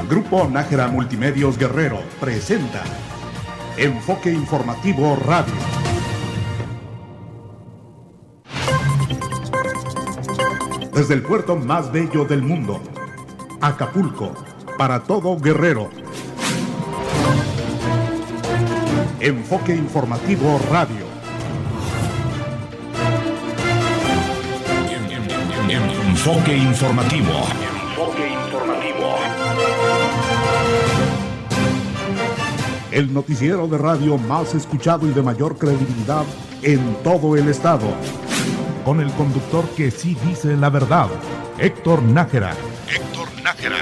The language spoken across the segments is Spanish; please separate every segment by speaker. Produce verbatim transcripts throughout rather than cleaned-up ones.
Speaker 1: Grupo Nájera Multimedios Guerrero presenta Enfoque Informativo Radio. Desde el puerto más bello del mundo, Acapulco, para todo Guerrero. Enfoque Informativo Radio.
Speaker 2: Enfoque Informativo.
Speaker 1: Enfoque Informativo. El noticiero de radio más escuchado y de mayor credibilidad en todo el estado. Con el conductor que sí dice la verdad, Héctor Nájera. Héctor Nájera.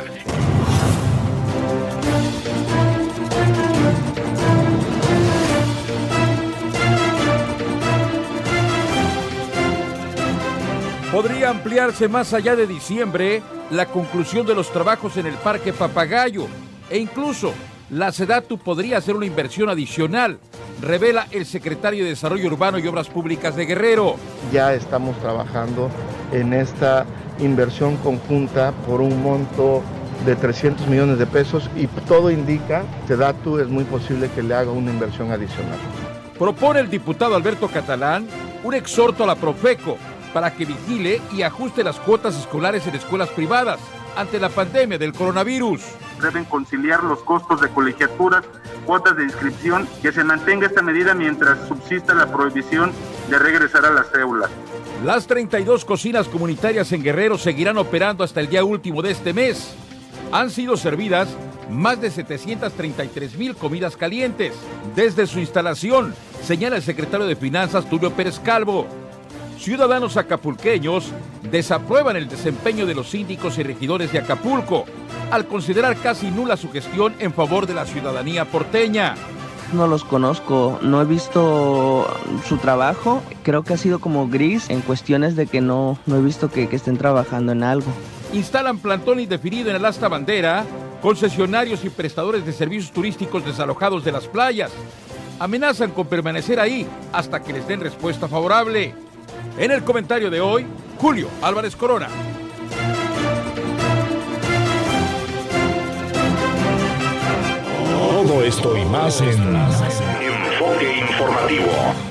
Speaker 3: Podría ampliarse más allá de diciembre la conclusión de los trabajos en el Parque Papagayo e incluso la SEDATU podría hacer una inversión adicional, revela el secretario de Desarrollo Urbano y Obras Públicas de Guerrero.
Speaker 4: Ya estamos trabajando en esta inversión conjunta por un monto de trescientos millones de pesos y todo indica que SEDATU es muy posible que le haga una inversión adicional.
Speaker 3: Propone el diputado Alberto Catalán un exhorto a la Profeco para que vigile y ajuste las cuotas escolares en escuelas privadas ante la pandemia del coronavirus.
Speaker 5: Deben conciliar los costos de colegiaturas, cuotas de inscripción, que se mantenga esta medida mientras subsista la prohibición de regresar a las aulas.
Speaker 3: Las treinta y dos cocinas comunitarias en Guerrero seguirán operando hasta el día último de este mes. Han sido servidas más de setecientas treinta y tres mil comidas calientes desde su instalación, señala el secretario de Finanzas, Tulio Pérez Calvo. Ciudadanos acapulqueños desaprueban el desempeño de los síndicos y regidores de Acapulco, al considerar casi nula su gestión en favor de la ciudadanía porteña.
Speaker 6: No los conozco, no he visto su trabajo, creo que ha sido como gris en cuestiones de que no, no he visto que, que estén trabajando en algo.
Speaker 3: Instalan plantón indefinido en el Asta Bandera, concesionarios y prestadores de servicios turísticos desalojados de las playas. Amenazan con permanecer ahí hasta que les den respuesta favorable. En el comentario de hoy, Julio Álvarez Corona.
Speaker 2: Todo esto y más en Enfoque Informativo.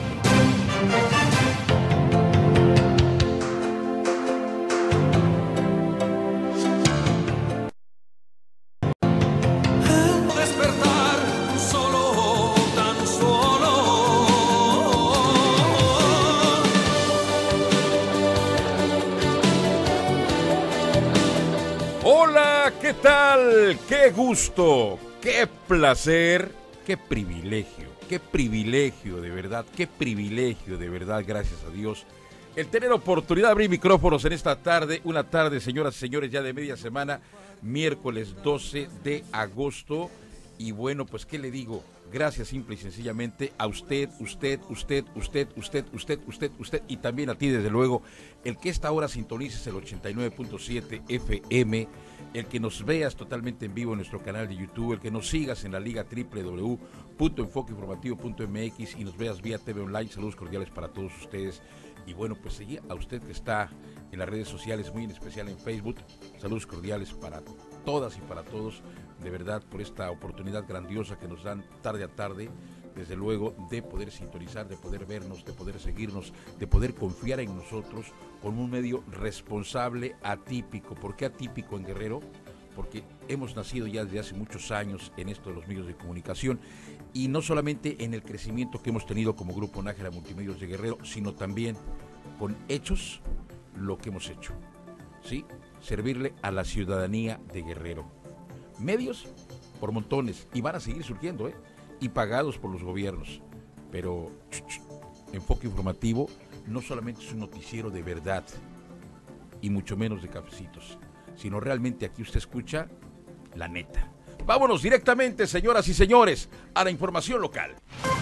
Speaker 3: ¿Qué tal? ¡Qué gusto! ¡Qué placer! ¡Qué privilegio! ¡Qué privilegio de verdad! ¡Qué privilegio de verdad! Gracias a Dios. El tener oportunidad de abrir micrófonos en esta tarde, una tarde, señoras y señores, ya de media semana, miércoles doce de agosto. Y bueno, pues, ¿qué le digo? Gracias simple y sencillamente a usted, usted, usted, usted, usted, usted, usted, usted y también a ti, desde luego, el que esta hora sintonices el ochenta y nueve punto siete F M, el que nos veas totalmente en vivo en nuestro canal de YouTube, el que nos sigas en la liga doble u doble u doble u punto enfoque informativo punto m x y nos veas vía T V Online. Saludos cordiales para todos ustedes. Y bueno, pues seguir a usted que está en las redes sociales, muy en especial en Facebook. Saludos cordiales para todas y para todos, de verdad, por esta oportunidad grandiosa que nos dan tarde a tarde, desde luego, de poder sintonizar, de poder vernos, de poder seguirnos, de poder confiar en nosotros con un medio responsable, atípico. ¿Por qué atípico en Guerrero? Porque hemos nacido ya desde hace muchos años en esto de los medios de comunicación, y no solamente en el crecimiento que hemos tenido como Grupo Nájera Multimedios de Guerrero, sino también con hechos lo que hemos hecho, ¿sí? Servirle a la ciudadanía de Guerrero. Medios por montones, y van a seguir surgiendo, ¿eh? Y pagados por los gobiernos. Pero ch, ch, Enfoque Informativo no solamente es un noticiero de verdad, y mucho menos de cafecitos, sino realmente aquí usted escucha la neta. Vámonos directamente, señoras y señores, a la información local.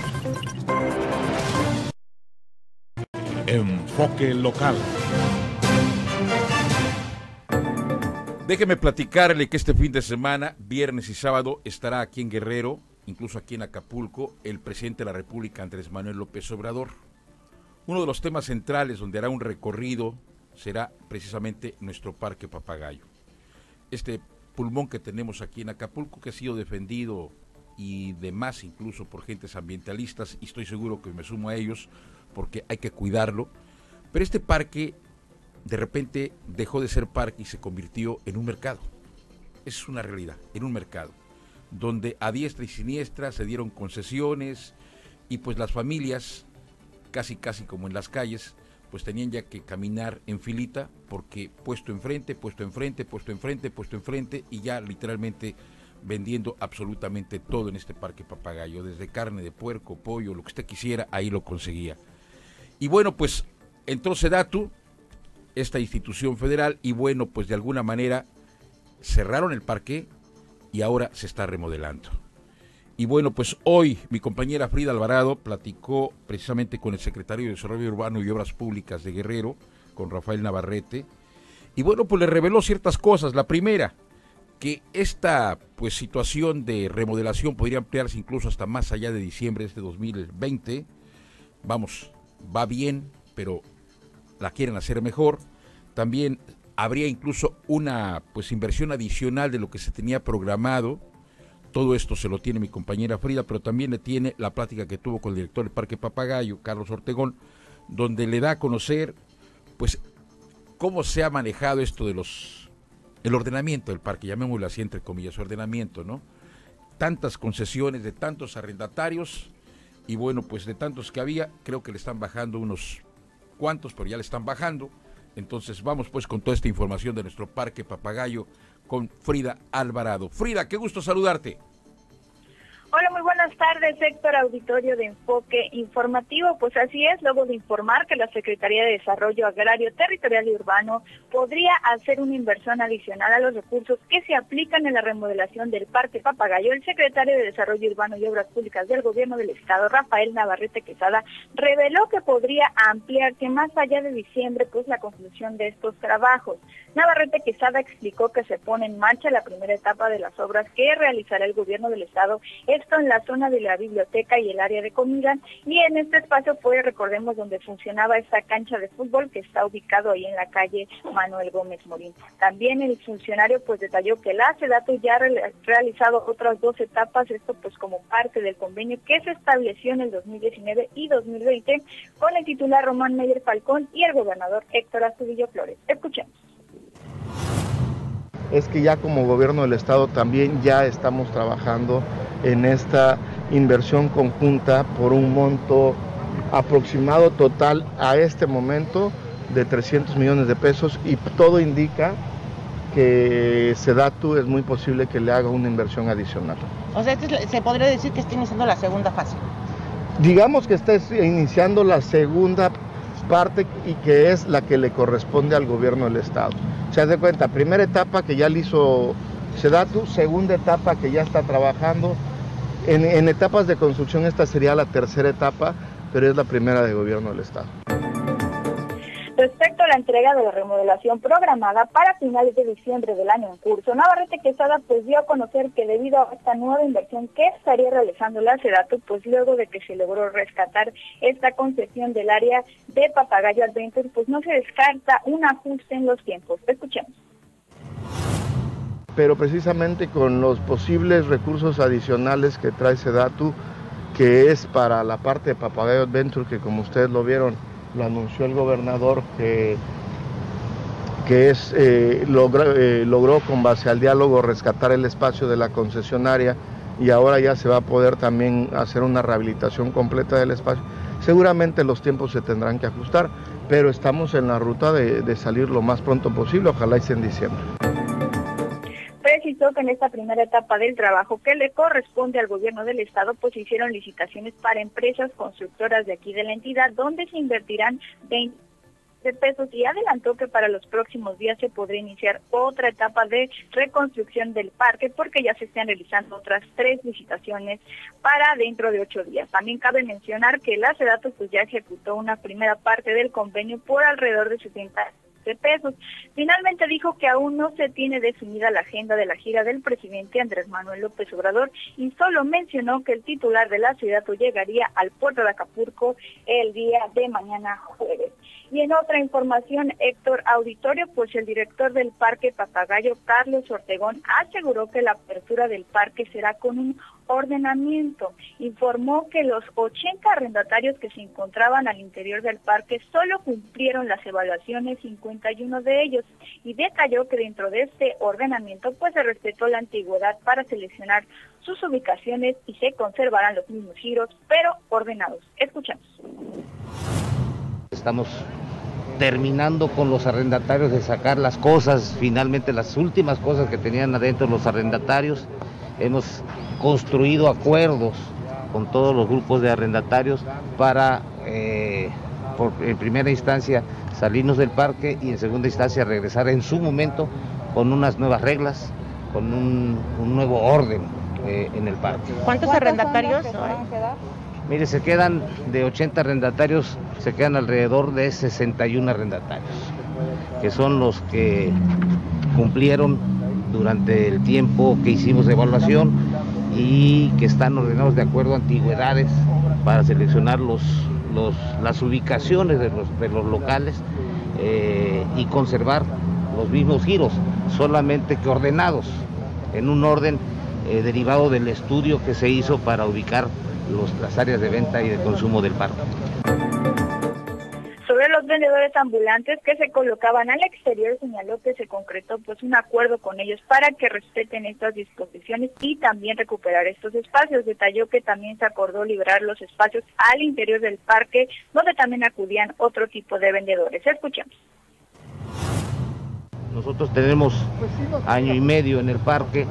Speaker 1: Enfoque Local.
Speaker 3: Déjeme platicarle que este fin de semana, viernes y sábado, estará aquí en Guerrero, incluso aquí en Acapulco, el presidente de la República, Andrés Manuel López Obrador. Uno de los temas centrales donde hará un recorrido será precisamente nuestro Parque Papagayo. Este pulmón que tenemos aquí en Acapulco, que ha sido defendido y demás incluso por gentes ambientalistas, y estoy seguro que me sumo a ellos porque hay que cuidarlo. Pero este parque de repente dejó de ser parque y se convirtió en un mercado. Esa es una realidad, en un mercado, donde a diestra y siniestra se dieron concesiones y pues las familias, casi casi como en las calles, pues tenían ya que caminar en filita, porque puesto enfrente, puesto enfrente, puesto enfrente, puesto enfrente, y ya literalmente vendiendo absolutamente todo en este Parque Papagayo, desde carne de puerco, pollo, lo que usted quisiera, ahí lo conseguía. Y bueno, pues entró SEDATU, esta institución federal, y bueno, pues de alguna manera cerraron el parque y ahora se está remodelando. Y bueno, pues hoy mi compañera Frida Alvarado platicó precisamente con el secretario de Desarrollo Urbano y Obras Públicas de Guerrero, con Rafael Navarrete, y bueno, pues le reveló ciertas cosas. La primera, que esta pues situación de remodelación podría ampliarse incluso hasta más allá de diciembre de este dos mil veinte. Vamos, va bien, pero la quieren hacer mejor. También habría incluso una pues inversión adicional de lo que se tenía programado. Todo esto se lo tiene mi compañera Frida, pero también le tiene la plática que tuvo con el director del Parque Papagayo, Carlos Ortegón, donde le da a conocer pues cómo se ha manejado esto de los el ordenamiento del parque, llamémoslo así entre comillas, ordenamiento, ¿no? Tantas concesiones de tantos arrendatarios, y bueno, pues de tantos que había, creo que le están bajando unos cuantos, pero ya le están bajando. Entonces vamos pues con toda esta información de nuestro Parque Papagayo con Frida Alvarado. Frida, qué gusto saludarte.
Speaker 7: Hola, muy buenas tardes, Héctor, auditorio de Enfoque Informativo. Pues así es, luego de informar que la Secretaría de Desarrollo Agrario, Territorial y Urbano podría hacer una inversión adicional a los recursos que se aplican en la remodelación del Parque Papagayo, el secretario de Desarrollo Urbano y Obras Públicas del Gobierno del Estado, Rafael Navarrete Quesada, reveló que podría ampliarse más allá de diciembre pues la conclusión de estos trabajos. Navarrete Quesada explicó que se pone en marcha la primera etapa de las obras que realizará el Gobierno del Estado, esto en la zona de la biblioteca y el área de comida, y en este espacio fue, recordemos, donde funcionaba esta cancha de fútbol que está ubicado ahí en la calle Manuel Gómez Morín. También el funcionario pues detalló que la SEDATU ya ha re realizado otras dos etapas, esto pues como parte del convenio que se estableció en el dos mil diecinueve y dos mil veinte con el titular Román Meyer Falcón y el gobernador Héctor Astudillo Flores. Escuchemos.
Speaker 4: Es que ya como gobierno del estado también ya estamos trabajando en esta inversión conjunta por un monto aproximado total a este momento de trescientos millones de pesos, y todo indica que SEDATU es muy posible que le haga una inversión adicional.
Speaker 8: O sea, este es, se podría decir que está iniciando la segunda fase.
Speaker 4: Digamos que está iniciando la segunda parte y que es la que le corresponde al gobierno del estado. Se hace cuenta, primera etapa que ya le hizo SEDATU, segunda etapa que ya está trabajando. En, en etapas de construcción esta sería la tercera etapa, pero es la primera de gobierno del estado.
Speaker 7: Respecto a la entrega de la remodelación programada para finales de diciembre del año en curso, Navarrete Quesada pues dio a conocer que debido a esta nueva inversión que estaría realizando la SEDATU, pues luego de que se logró rescatar esta concesión del área de Papagayo Adventure, pues no se descarta un ajuste en los tiempos. Escuchemos.
Speaker 4: Pero precisamente con los posibles recursos adicionales que trae SEDATU, que es para la parte de Papagayo Adventure, que como ustedes lo vieron, lo anunció el gobernador, que, que es, eh, logró, eh, logró con base al diálogo rescatar el espacio de la concesionaria, y ahora ya se va a poder también hacer una rehabilitación completa del espacio. Seguramente los tiempos se tendrán que ajustar, pero estamos en la ruta de, de salir lo más pronto posible, ojalá y sea en diciembre.
Speaker 7: Precisó que en esta primera etapa del trabajo que le corresponde al gobierno del estado, pues se hicieron licitaciones para empresas constructoras de aquí de la entidad, donde se invertirán veinte de pesos, y adelantó que para los próximos días se podrá iniciar otra etapa de reconstrucción del parque, porque ya se están realizando otras tres licitaciones para dentro de ocho días. También cabe mencionar que la SEDATU pues ya ejecutó una primera parte del convenio por alrededor de setenta de pesos. Finalmente dijo que aún no se tiene definida la agenda de la gira del presidente Andrés Manuel López Obrador, y solo mencionó que el titular de la SEDATU llegaría al puerto de Acapulco el día de mañana jueves. Y en otra información, Héctor Auditorio, pues el director del Parque Papagayo, Carlos Ortegón, aseguró que la apertura del parque será con un ordenamiento. Informó que los ochenta arrendatarios que se encontraban al interior del parque solo cumplieron las evaluaciones, cincuenta y uno de ellos, y detalló que dentro de este ordenamiento pues se respetó la antigüedad para seleccionar sus ubicaciones y se conservarán los mismos giros, pero ordenados. Escuchamos.
Speaker 9: Estamos terminando con los arrendatarios de sacar las cosas, finalmente las últimas cosas que tenían adentro los arrendatarios. Hemos construido acuerdos con todos los grupos de arrendatarios para, eh, por, en primera instancia, salirnos del parque y en segunda instancia regresar en su momento con unas nuevas reglas, con un, un nuevo orden eh, en el parque.
Speaker 8: ¿Cuántos arrendatarios?
Speaker 9: Mire, se quedan de ochenta arrendatarios, se quedan alrededor de sesenta y uno arrendatarios, que son los que cumplieron durante el tiempo que hicimos de evaluación y que están ordenados de acuerdo a antigüedades para seleccionar los, los, las ubicaciones de los, de los locales eh, y conservar los mismos giros, solamente que ordenados en un orden eh, derivado del estudio que se hizo para ubicar Los, las áreas de venta y de consumo del parque.
Speaker 7: Sobre los vendedores ambulantes que se colocaban al exterior, señaló que se concretó pues un acuerdo con ellos para que respeten estas disposiciones y también recuperar estos espacios. Detalló que también se acordó liberar los espacios al interior del parque, donde también acudían otro tipo de vendedores. Escuchemos.
Speaker 9: Nosotros tenemos año y medio en el parque,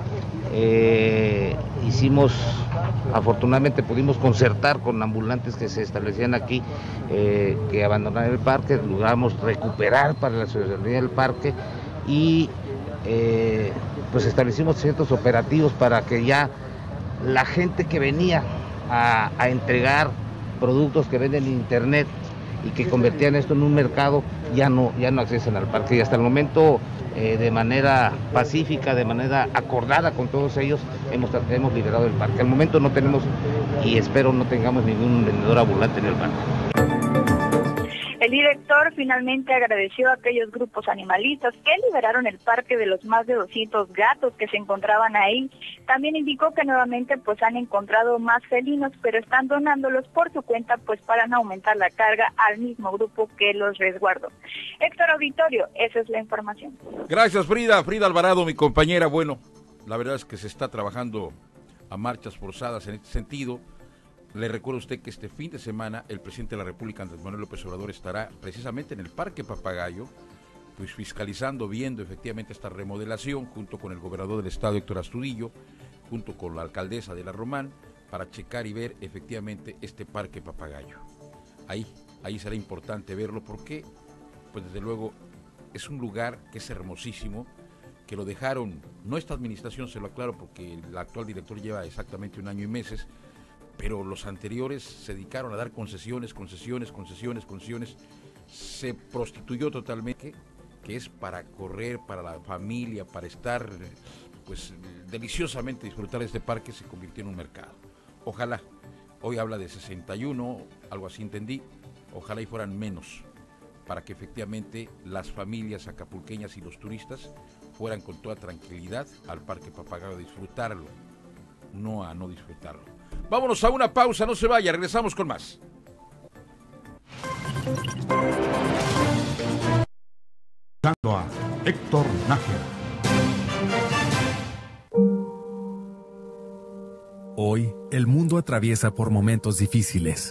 Speaker 9: eh, hicimos, afortunadamente pudimos concertar con ambulantes que se establecían aquí, eh, que abandonaron el parque, logramos recuperar para la ciudadanía del parque y eh, pues establecimos ciertos operativos para que ya la gente que venía a, a entregar productos que venden en internet y que convertían esto en un mercado, ya no, ya no accesen al parque. Y hasta el momento, eh, de manera pacífica, de manera acordada con todos ellos, hemos, hemos liberado el parque. Al momento no tenemos, y espero no tengamos ningún vendedor ambulante en el parque.
Speaker 7: El director finalmente agradeció a aquellos grupos animalistas que liberaron el parque de los más de doscientos gatos que se encontraban ahí. También indicó que nuevamente pues han encontrado más felinos, pero están donándolos por su cuenta pues para no aumentar la carga al mismo grupo que los resguardó. Héctor Auditorio, esa es la información.
Speaker 3: Gracias, Frida. Frida Alvarado, mi compañera. Bueno, la verdad es que se está trabajando a marchas forzadas en este sentido. Le recuerdo a usted que este fin de semana el presidente de la República, Andrés Manuel López Obrador, estará precisamente en el Parque Papagayo, pues fiscalizando, viendo efectivamente esta remodelación, junto con el gobernador del estado, Héctor Astudillo, junto con la alcaldesa de La Román, para checar y ver efectivamente este Parque Papagayo. Ahí, ahí será importante verlo, porque, pues desde luego, es un lugar que es hermosísimo, que lo dejaron, no esta administración, se lo aclaro, porque el actual director lleva exactamente un año y meses, pero los anteriores se dedicaron a dar concesiones, concesiones, concesiones, concesiones. Se prostituyó totalmente, que es para correr, para la familia, para estar, pues, deliciosamente disfrutar de este parque, se convirtió en un mercado. Ojalá, hoy habla de sesenta y uno, algo así entendí, ojalá y fueran menos, para que efectivamente las familias acapulqueñas y los turistas fueran con toda tranquilidad al Parque Papagayo a disfrutarlo, no a no disfrutarlo. Vámonos a una pausa, no se vaya, regresamos con más.
Speaker 1: A Héctor Nájera.
Speaker 10: Hoy, el mundo atraviesa por momentos difíciles.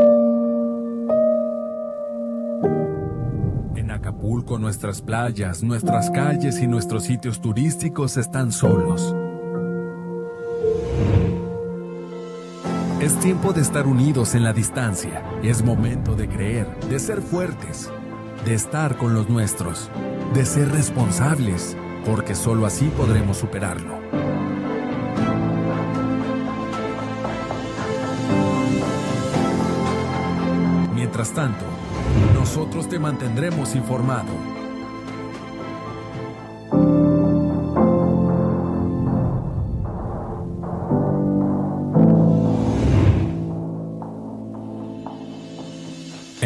Speaker 10: En Acapulco, nuestras playas, nuestras calles y nuestros sitios turísticos están solos. Es tiempo de estar unidos en la distancia. Es momento de creer, de ser fuertes, de estar con los nuestros, de ser responsables, porque solo así podremos superarlo. Mientras tanto, nosotros te mantendremos informado.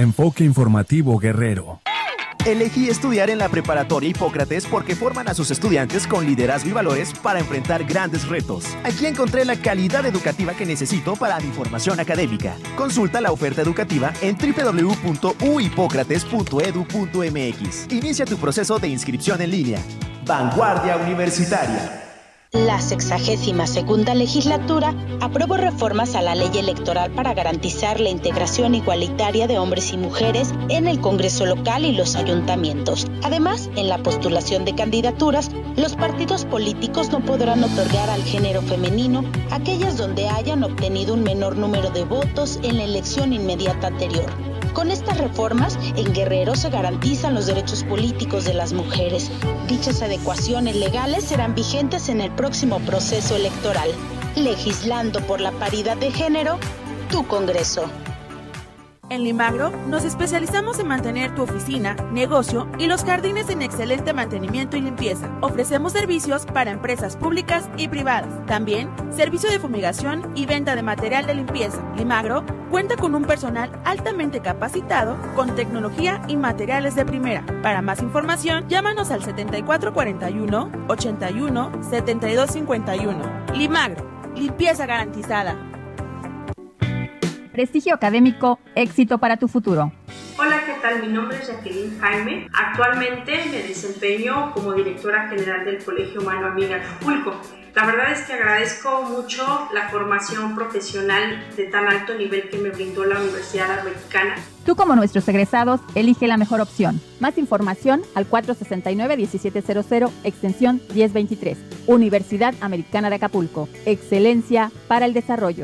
Speaker 10: Enfoque Informativo Guerrero.
Speaker 11: Elegí estudiar en la preparatoria Hipócrates porque forman a sus estudiantes con liderazgo y valores para enfrentar grandes retos. Aquí encontré la calidad educativa que necesito para mi formación académica. Consulta la oferta educativa en doble u doble u doble u punto u hipócrates punto e d u punto m x. Inicia tu proceso de inscripción en línea. Vanguardia Universitaria.
Speaker 12: La sexagésima segunda legislatura aprobó reformas a la ley electoral para garantizar la integración igualitaria de hombres y mujeres en el Congreso local y los ayuntamientos. Además, en la postulación de candidaturas, los partidos políticos no podrán otorgar al género femenino aquellas donde hayan obtenido un menor número de votos en la elección inmediata anterior. Con estas reformas, en Guerrero se garantizan los derechos políticos de las mujeres. Dichas adecuaciones legales serán vigentes en el próximo proceso electoral. Legislando por la paridad de género, tu Congreso.
Speaker 13: En Limagro nos especializamos en mantener tu oficina, negocio y los jardines en excelente mantenimiento y limpieza. Ofrecemos servicios para empresas públicas y privadas. También servicio de fumigación y venta de material de limpieza. Limagro cuenta con un personal altamente capacitado con tecnología y materiales de primera. Para más información, llámanos al setenta y cuatro cuarenta y uno, ochenta y uno, setenta y dos cincuenta y uno. Limagro, limpieza garantizada.
Speaker 14: Prestigio académico, éxito para tu futuro.
Speaker 15: Hola, ¿qué tal? Mi nombre es Jacqueline Jaime. Actualmente me desempeño como directora general del Colegio Mano Amiga Acapulco. La verdad es que agradezco mucho la formación profesional de tan alto nivel que me brindó la Universidad Americana.
Speaker 14: Tú, como nuestros egresados, elige la mejor opción. Más información al cuatro sesenta y nueve, diecisiete cero cero, extensión diez veintitrés. Universidad Americana de Acapulco. Excelencia para el desarrollo.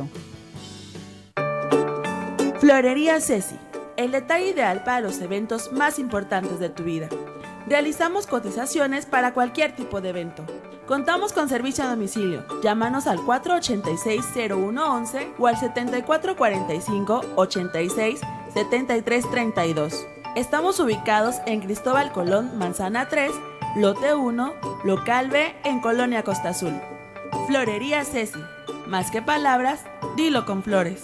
Speaker 13: Florería Ceci, el detalle ideal para los eventos más importantes de tu vida. Realizamos cotizaciones para cualquier tipo de evento. Contamos con servicio a domicilio. Llámanos al cuatro ochenta y seis, cero uno once o al setenta y cuatro cuarenta y cinco, ochenta y seis, setenta y tres treinta y dos. Estamos ubicados en Cristóbal Colón, Manzana tres, Lote uno, Local B, en Colonia Costa Azul. Florería Ceci. Más que palabras, dilo con flores.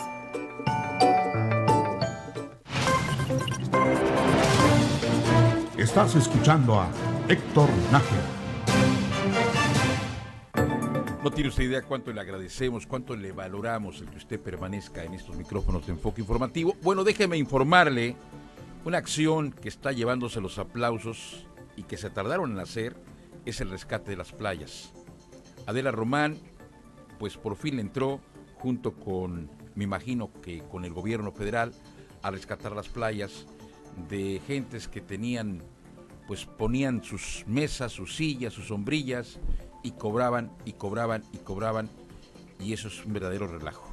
Speaker 1: Estás escuchando a Héctor Nájera.
Speaker 3: No tiene usted idea cuánto le agradecemos, cuánto le valoramos el que usted permanezca en estos micrófonos de Enfoque Informativo. Bueno, déjeme informarle una acción que está llevándose los aplausos y que se tardaron en hacer, es el rescate de las playas. Adela Román, pues por fin entró junto con, me imagino que con el gobierno federal, a rescatar las playas de gentes que tenían, pues ponían sus mesas, sus sillas, sus sombrillas y cobraban y cobraban y cobraban, y eso es un verdadero relajo.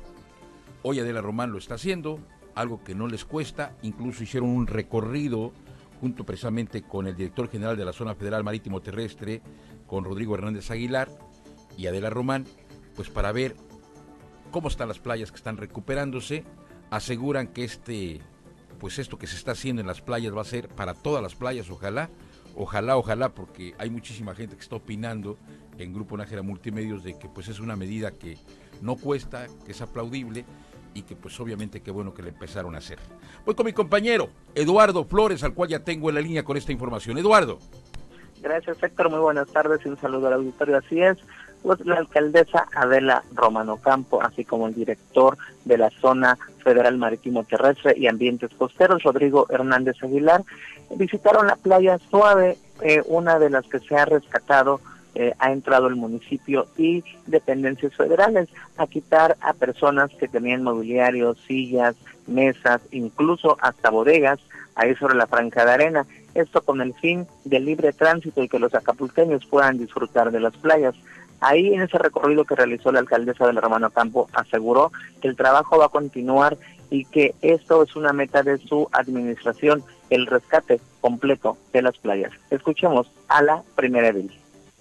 Speaker 3: Hoy Adela Román lo está haciendo, algo que no les cuesta. Incluso hicieron un recorrido junto precisamente con el director general de la Zona Federal Marítimo Terrestre, con Rodrigo Hernández Aguilar y Adela Román, pues para ver cómo están las playas que están recuperándose. Aseguran que este pues esto que se está haciendo en las playas va a ser para todas las playas, ojalá, ojalá, ojalá, porque hay muchísima gente que está opinando en Grupo Nájera Multimedios de que pues es una medida que no cuesta, que es aplaudible y que pues obviamente qué bueno que le empezaron a hacer. Voy con mi compañero Eduardo Flores, al cual ya tengo en la línea con esta información. Eduardo.
Speaker 16: Gracias, Héctor, muy buenas tardes y un saludo al auditorio. Así es, pues la alcaldesa Adela Román Ocampo, así como el director de la Zona Federal Marítimo Terrestre y Ambientes Costeros, Rodrigo Hernández Aguilar, visitaron la playa Suave, eh, una de las que se ha rescatado, eh, ha entrado el municipio y dependencias federales a quitar a personas que tenían mobiliario, sillas, mesas, incluso hasta bodegas, ahí sobre la franja de arena. Esto con el fin del libre tránsito y que los acapulqueños puedan disfrutar de las playas. Ahí en ese recorrido que realizó la alcaldesa de Román Ocampo aseguró que el trabajo va a continuar y que esto es una meta de su administración, el rescate completo de las playas. Escuchemos a la primera edil.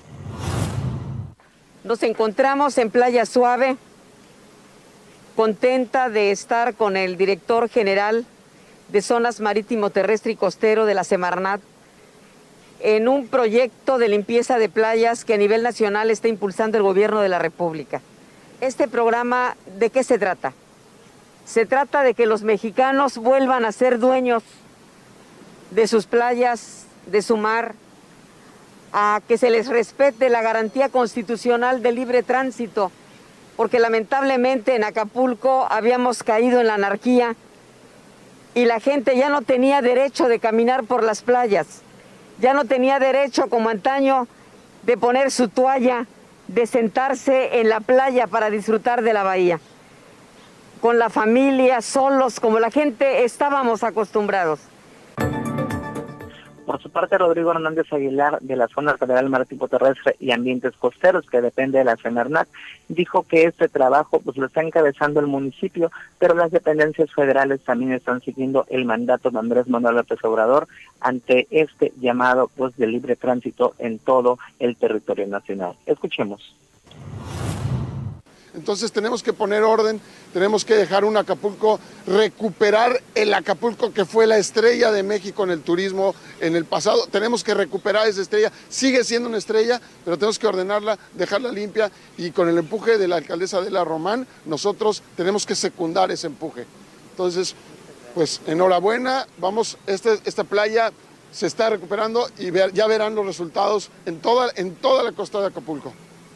Speaker 17: Nos encontramos en Playa Suave, contenta de estar con el director general de Zonas Marítimo Terrestre y Costero de la Semarnat, en un proyecto de limpieza de playas que a nivel nacional está impulsando el gobierno de la República. Este programa, ¿de qué se trata? Se trata de que los mexicanos vuelvan a ser dueños de sus playas, de su mar, a que se les respete la garantía constitucional de libre tránsito, porque lamentablemente en Acapulco habíamos caído en la anarquía y la gente ya no tenía derecho de caminar por las playas, ya no tenía derecho como antaño de poner su toalla, de sentarse en la playa para disfrutar de la bahía, con la familia, solos, como la gente estábamos acostumbrados.
Speaker 16: Por su parte, Rodrigo Hernández Aguilar, de la Zona Federal Marítimo Terrestre y Ambientes Costeros, que depende de la Semarnat, dijo que este trabajo pues lo está encabezando el municipio, pero las dependencias federales también están siguiendo el mandato de Andrés Manuel López Obrador ante este llamado pues de libre tránsito en todo el territorio nacional. Escuchemos.
Speaker 18: Entonces tenemos que poner orden, tenemos que dejar un Acapulco, recuperar el Acapulco que fue la estrella de México en el turismo en el pasado. Tenemos que recuperar esa estrella, sigue siendo una estrella, pero tenemos que ordenarla, dejarla limpia y con el empuje de la alcaldesa Adela Román, nosotros tenemos que secundar ese empuje. Entonces, pues enhorabuena, vamos, este, esta playa se está recuperando y ver, ya verán los resultados en toda, en toda la costa de Acapulco.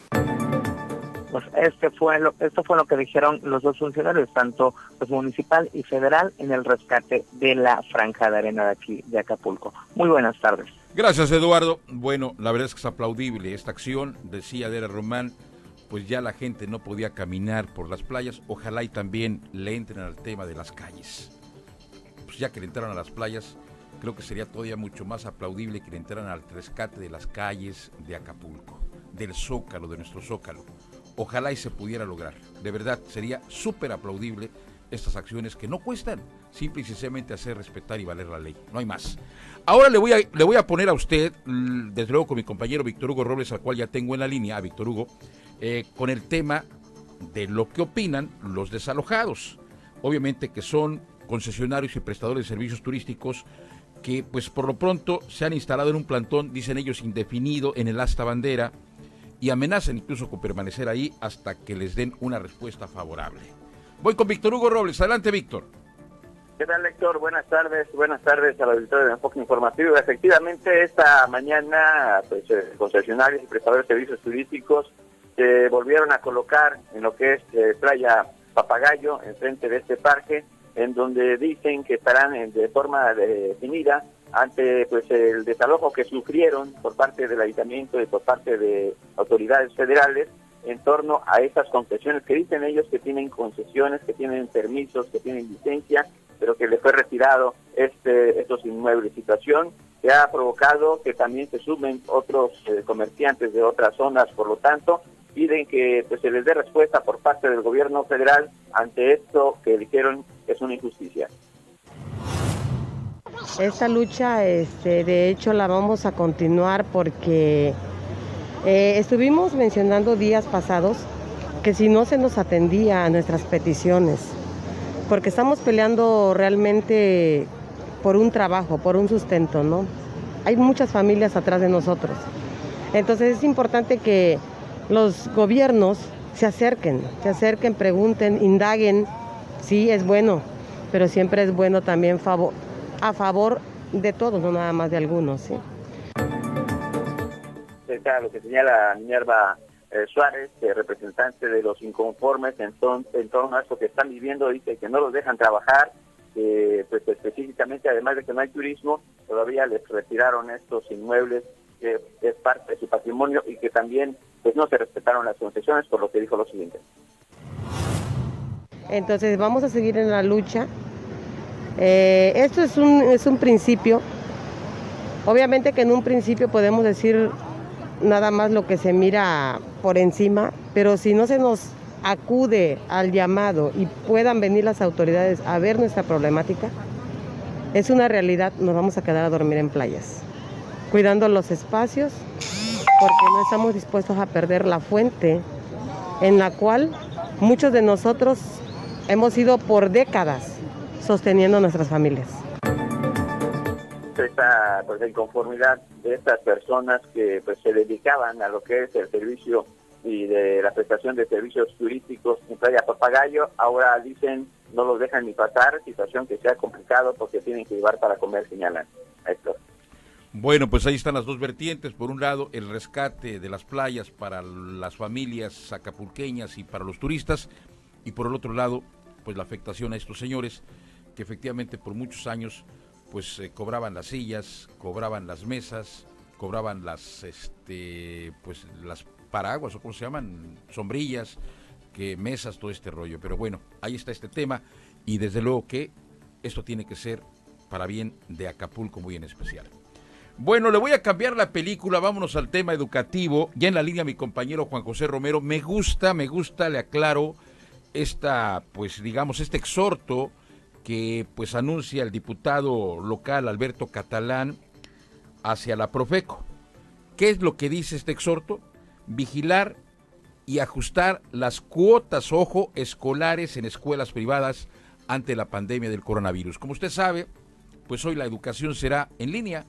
Speaker 16: Pues este fue lo, esto fue lo que dijeron los dos funcionarios, tanto pues, municipal y federal, en el rescate de la franja de arena de aquí de Acapulco. Muy buenas tardes.
Speaker 3: Gracias, Eduardo. Bueno, la verdad es que es aplaudible esta acción, decía Adela Román, pues ya la gente no podía caminar por las playas, ojalá y también le entren al tema de las calles. Pues ya que le entraron a las playas, creo que sería todavía mucho más aplaudible que le entraran al rescate de las calles de Acapulco, del Zócalo, de nuestro Zócalo. Ojalá y se pudiera lograr. De verdad, sería súper aplaudible estas acciones que no cuestan, simple y sencillamente hacer respetar y valer la ley. No hay más. Ahora le voy a, le voy a poner a usted, desde luego con mi compañero Víctor Hugo Robles, al cual ya tengo en la línea, a Víctor Hugo, eh, con el tema de lo que opinan los desalojados. Obviamente que son concesionarios y prestadores de servicios turísticos que, pues por lo pronto, se han instalado en un plantón, dicen ellos, indefinido en el Asta Bandera, y amenazan incluso con permanecer ahí hasta que les den una respuesta favorable. Voy con Víctor Hugo Robles. Adelante, Víctor.
Speaker 19: ¿Qué tal, Héctor? Buenas tardes. Buenas tardes a la auditoría de Enfoque Informativo. Efectivamente, esta mañana, pues, eh, concesionarios y prestadores de servicios turísticos se volvieron a colocar en lo que es eh, Playa Papagayo, enfrente de este parque, en donde dicen que estarán en, de forma definida ante pues el desalojo que sufrieron por parte del ayuntamiento y por parte de autoridades federales en torno a esas concesiones que dicen ellos que tienen concesiones, que tienen permisos, que tienen licencia, pero que les fue retirado este estos inmuebles. Situación que ha provocado que también se sumen otros eh, comerciantes de otras zonas, por lo tanto, piden que pues, se les dé respuesta por parte del gobierno federal ante esto que dijeron es una injusticia.
Speaker 20: Esta lucha, este, de hecho, la vamos a continuar porque eh, estuvimos mencionando días pasados que si no se nos atendía a nuestras peticiones, porque estamos peleando realmente por un trabajo, por un sustento, ¿no? Hay muchas familias atrás de nosotros. Entonces es importante que los gobiernos se acerquen, se acerquen, pregunten, indaguen. Sí, es bueno, pero siempre es bueno también favor, a favor de todos, no nada más de algunos, ¿sí?
Speaker 19: Está lo que señala Minerva eh, Suárez, eh, representante de los inconformes en, ton, en torno a esto que están viviendo, dice que no los dejan trabajar, eh, pues específicamente, además de que no hay turismo, todavía les retiraron estos inmuebles, que es parte de su patrimonio y que también pues no se respetaron las concesiones, por lo que dijo lo siguiente.
Speaker 20: Entonces vamos a seguir en la lucha. Eh, esto es un, es un principio. Obviamente que en un principio podemos decir nada más lo que se mira por encima, pero si no se nos acude al llamado y puedan venir las autoridades a ver nuestra problemática, es una realidad, nos vamos a quedar a dormir en playas, cuidando los espacios, porque no estamos dispuestos a perder la fuente en la cual muchos de nosotros hemos ido por décadas sosteniendo a nuestras familias.
Speaker 19: Esta pues, inconformidad de estas personas que pues se dedicaban a lo que es el servicio y de la prestación de servicios turísticos en Playa Papagayo, ahora dicen no los dejan ni pasar, situación que sea complicado porque tienen que llevar para comer, señalan. Héctor.
Speaker 3: Bueno, pues ahí están las dos vertientes. Por un lado, el rescate de las playas para las familias acapulqueñas y para los turistas, y por el otro lado, pues la afectación a estos señores que efectivamente por muchos años pues eh, cobraban las sillas, cobraban las mesas, cobraban las este pues las paraguas o cómo se llaman, sombrillas, que mesas, todo este rollo. Pero bueno, ahí está este tema, y desde luego que esto tiene que ser para bien de Acapulco muy en especial. Bueno, le voy a cambiar la película, vámonos al tema educativo. Ya en la línea mi compañero Juan José Romero. Me gusta, me gusta, le aclaro, esta, pues digamos, este exhorto que pues anuncia el diputado local Alberto Catalán hacia la Profeco. ¿Qué es lo que dice este exhorto? Vigilar y ajustar las cuotas, ojo, escolares en escuelas privadas ante la pandemia del coronavirus. Como usted sabe, pues hoy la educación será en línea,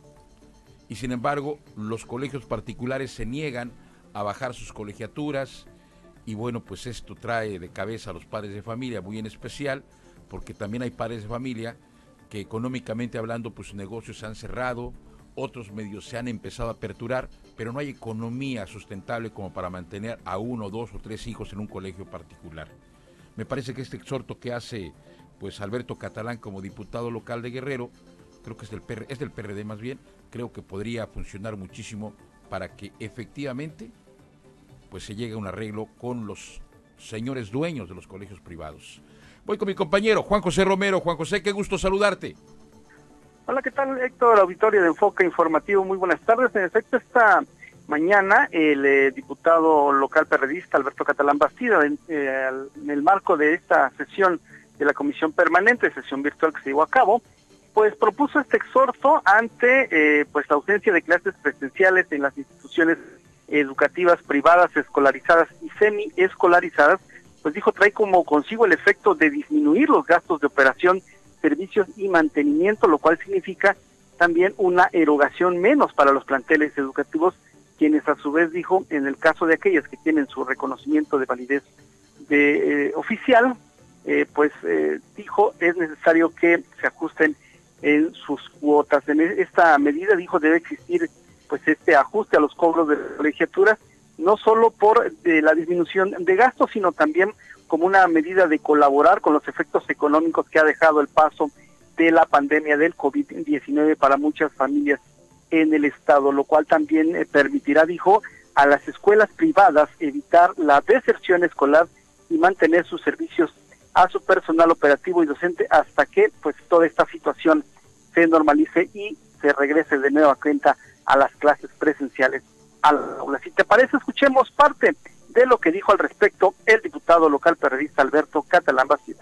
Speaker 3: y sin embargo los colegios particulares se niegan a bajar sus colegiaturas, y bueno, pues esto trae de cabeza a los padres de familia, muy en especial, porque también hay padres de familia que económicamente hablando, pues sus negocios se han cerrado, otros medios se han empezado a aperturar, pero no hay economía sustentable como para mantener a uno, dos o tres hijos en un colegio particular. Me parece que este exhorto que hace pues Alberto Catalán como diputado local de Guerrero, creo que es del P R, es del P R D más bien, creo que podría funcionar muchísimo para que efectivamente pues se llegue a un arreglo con los señores dueños de los colegios privados. Voy con mi compañero Juan José Romero. Juan José, qué gusto saludarte.
Speaker 21: Hola, ¿qué tal, Héctor? Auditorio de Enfoque Informativo, muy buenas tardes. En efecto, esta mañana el eh, diputado local perredista Alberto Catalán Bastida, en, eh, en el marco de esta sesión de la Comisión Permanente, sesión virtual que se llevó a cabo, pues propuso este exhorto ante eh, pues la ausencia de clases presenciales en las instituciones educativas privadas, escolarizadas y semi-escolarizadas, pues dijo, trae como consigo el efecto de disminuir los gastos de operación, servicios y mantenimiento, lo cual significa también una erogación menos para los planteles educativos, quienes a su vez dijo, en el caso de aquellas que tienen su reconocimiento de validez de eh, oficial, eh, pues eh, dijo, es necesario que se ajusten en sus cuotas. En esta medida, dijo, debe existir pues este ajuste a los cobros de colegiaturas, no solo por de la disminución de gastos, sino también como una medida de colaborar con los efectos económicos que ha dejado el paso de la pandemia del COVID diecinueve para muchas familias en el estado, lo cual también eh, permitirá, dijo, a las escuelas privadas evitar la deserción escolar y mantener sus servicios a su personal operativo y docente hasta que pues toda esta situación se normalice y se regrese de nueva cuenta a las clases presenciales a la aula. Si te parece, escuchemos parte de lo que dijo al respecto el diputado local perredista Alberto Catalán Bastida.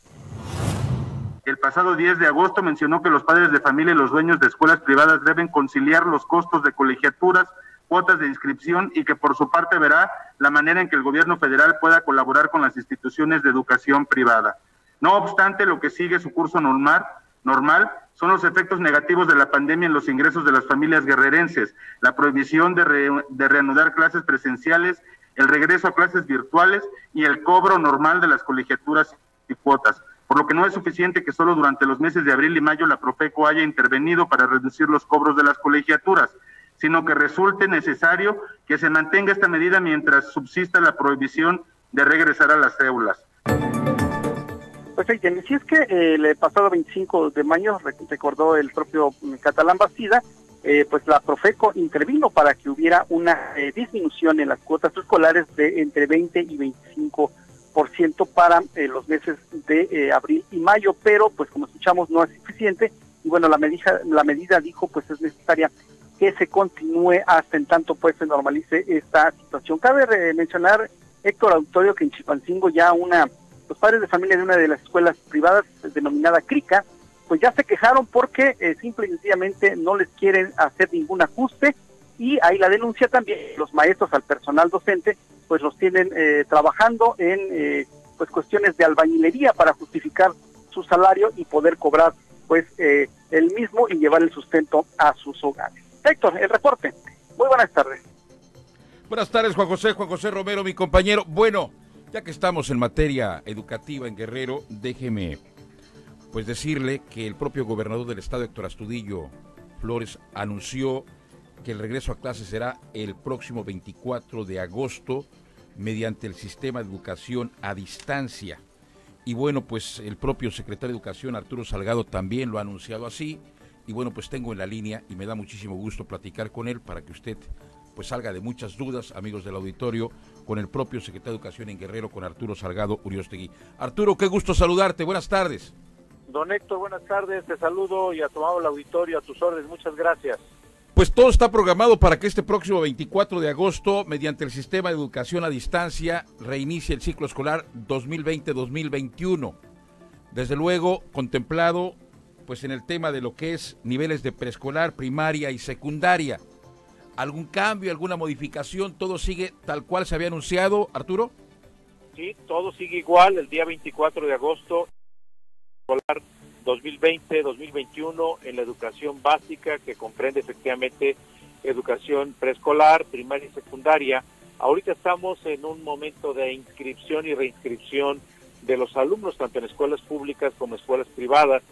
Speaker 5: El pasado diez de agosto mencionó que los padres de familia y los dueños de escuelas privadas deben conciliar los costos de colegiaturas, cuotas de inscripción, y que por su parte verá la manera en que el gobierno federal pueda colaborar con las instituciones de educación privada. No obstante, lo que sigue su curso normal, normal son los efectos negativos de la pandemia en los ingresos de las familias guerrerenses, la prohibición de, re, de reanudar clases presenciales, el regreso a clases virtuales y el cobro normal de las colegiaturas y cuotas, por lo que no es suficiente que solo durante los meses de abril y mayo la Profeco haya intervenido para reducir los cobros de las colegiaturas, sino que resulte necesario que se mantenga esta medida mientras subsista la prohibición de regresar a las aulas.
Speaker 21: Pues si es que eh, el pasado veinticinco de mayo, recordó el propio Catalán Bastida, eh, pues la Profeco intervino para que hubiera una eh, disminución en las cuotas escolares de entre veinte y veinticinco por ciento para eh, los meses de eh, abril y mayo, pero pues como escuchamos no es suficiente, y bueno, la medida, la medida dijo pues es necesaria que se continúe hasta en tanto pues se normalice esta situación. Cabe eh, mencionar, Héctor Auditorio, que en Chilpancingo ya una los padres de familia de una de las escuelas privadas denominada CRICA, pues ya se quejaron porque eh, simple y sencillamente no les quieren hacer ningún ajuste, y ahí la denuncia también, los maestros al personal docente, pues los tienen eh, trabajando en eh, pues cuestiones de albañilería para justificar su salario y poder cobrar pues eh, el mismo y llevar el sustento a sus hogares. Héctor, el reporte. Muy buenas tardes.
Speaker 3: Buenas tardes, Juan José, Juan José Romero, mi compañero. Bueno, Ya que estamos en materia educativa en Guerrero, déjeme pues decirle que el propio gobernador del estado, Héctor Astudillo Flores, anunció que el regreso a clases será el próximo veinticuatro de agosto mediante el sistema de educación a distancia. Y bueno, pues el propio secretario de Educación, Arturo Salgado, también lo ha anunciado así. Y bueno, pues tengo en la línea y me da muchísimo gusto platicar con él para que usted pues salga de muchas dudas, amigos del auditorio, con el propio secretario de Educación en Guerrero, con Arturo Salgado Uriostegui. Arturo, qué gusto saludarte, buenas tardes.
Speaker 6: Don Héctor, buenas tardes, te saludo y a tu amable auditorio, a tus órdenes, muchas gracias.
Speaker 3: Pues todo está programado para que este próximo veinticuatro de agosto, mediante el sistema de educación a distancia, reinicie el ciclo escolar dos mil veinte dos mil veintiuno. Desde luego, contemplado pues en el tema de lo que es niveles de preescolar, primaria y secundaria. ¿Algún cambio, alguna modificación? ¿Todo sigue tal cual se había anunciado, Arturo?
Speaker 6: Sí, todo sigue igual, el día veinticuatro de agosto, escolar dos mil veinte dos mil veintiuno en la educación básica, que comprende efectivamente educación preescolar, primaria y secundaria. Ahorita estamos en un momento de inscripción y reinscripción de los alumnos, tanto en escuelas públicas como escuelas privadas,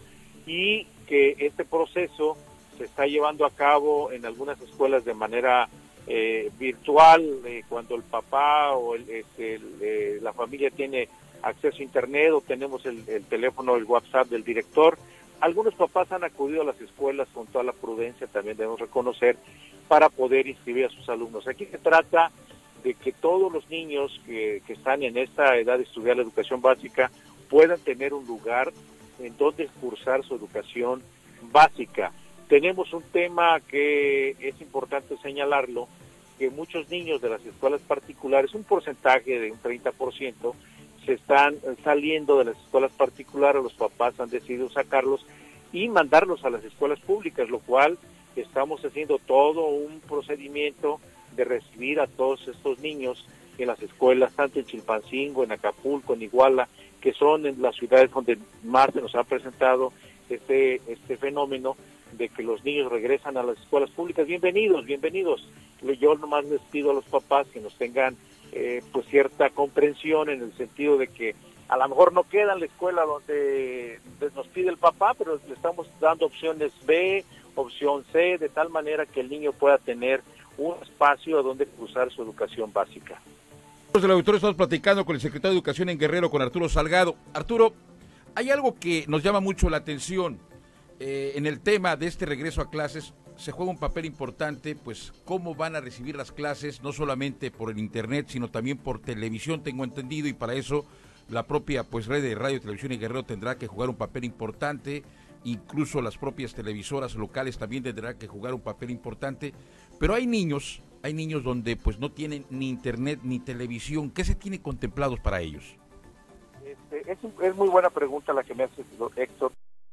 Speaker 6: y que este proceso se está llevando a cabo en algunas escuelas de manera eh, virtual, eh, cuando el papá o el, este, el, eh, la familia tiene acceso a internet o tenemos el, el teléfono, el WhatsApp del director. Algunos papás han acudido a las escuelas con toda la prudencia, también debemos reconocer, para poder inscribir a sus alumnos. Aquí se trata de que todos los niños que, que están en esta edad de estudiar la educación básica puedan tener un lugar en donde cursar su educación básica. Tenemos un tema que es importante señalarlo, que muchos niños de las escuelas particulares, un porcentaje de un treinta por ciento, se están saliendo de las escuelas particulares, los papás han decidido sacarlos y mandarlos a las escuelas públicas, lo cual estamos haciendo todo un procedimiento de recibir a todos estos niños en las escuelas, tanto en Chilpancingo, en Acapulco, en Iguala, que son en las ciudades donde más se nos ha presentado este, este fenómeno de que los niños regresan a las escuelas públicas. Bienvenidos, bienvenidos. Yo nomás les pido a los papás que nos tengan eh, pues cierta comprensión en el sentido de que a lo mejor no queda en la escuela donde nos pide el papá, pero le estamos dando opciones B, opción C, de tal manera que el niño pueda tener un espacio donde cursar su educación básica.
Speaker 3: Del auditorio estamos platicando con el secretario de Educación en Guerrero, con Arturo Salgado. Arturo, hay algo que nos llama mucho la atención. Eh, en el tema de este regreso a clases se juega un papel importante, pues cómo van a recibir las clases, no solamente por el internet, sino también por televisión, tengo entendido, y para eso la propia pues red de radio, televisión y Guerrero tendrá que jugar un papel importante, incluso las propias televisoras locales también tendrán que jugar un papel importante, pero hay niños, hay niños donde pues no tienen ni internet ni televisión. ¿Qué se tiene contemplados para ellos?
Speaker 6: Este, es, es muy buena pregunta la que me hace Héctor.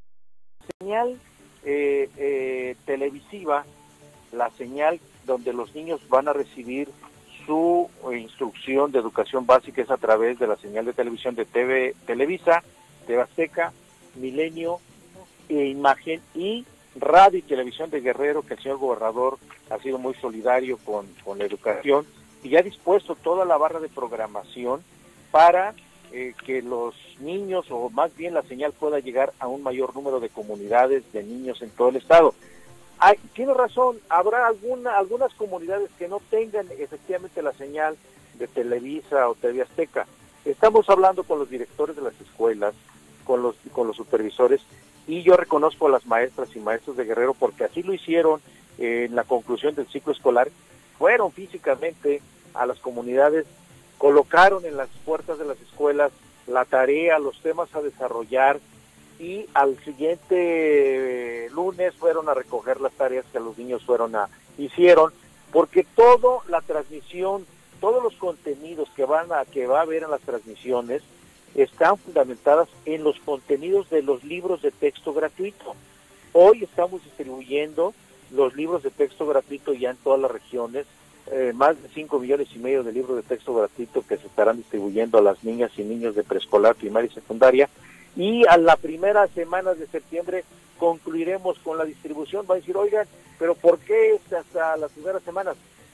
Speaker 6: Señal eh, eh, televisiva, la señal donde los niños van a recibir su eh, instrucción de educación básica es a través de la señal de televisión de T V Televisa, T V Azteca, Milenio, e Imagen y Radio y Televisión de Guerrero, que el señor gobernador ha sido muy solidario con, con la educación y ha dispuesto toda la barra de programación para eh, que los niños, o más bien la señal, pueda llegar a un mayor número de comunidades de niños en todo el estado. Hay, tiene razón, habrá alguna, algunas comunidades que no tengan efectivamente la señal de Televisa o T V Azteca. Estamos hablando con los directores de las escuelas, con los, con los supervisores, y yo reconozco a las maestras y maestros de Guerrero porque así lo hicieron eh, en la conclusión del ciclo escolar. Fueron físicamente a las comunidades, colocaron en las puertas de las escuelas la tarea, los temas a desarrollar, y al siguiente eh, lunes fueron a recoger las tareas que los niños fueron a hicieron, porque toda la transmisión, todos los contenidos que van a que va a haber en las transmisiones están fundamentadas en los contenidos de los libros de texto gratuito. Hoy estamos distribuyendo los libros de texto gratuito ya en todas las regiones, eh, más de cinco millones y medio de libros de texto gratuito que se estarán distribuyendo a las niñas y niños de preescolar, primaria y secundaria, y a la primera semana de septiembre concluiremos con la distribución. Va a decir, oigan, pero ¿por qué hasta las primeras semanas?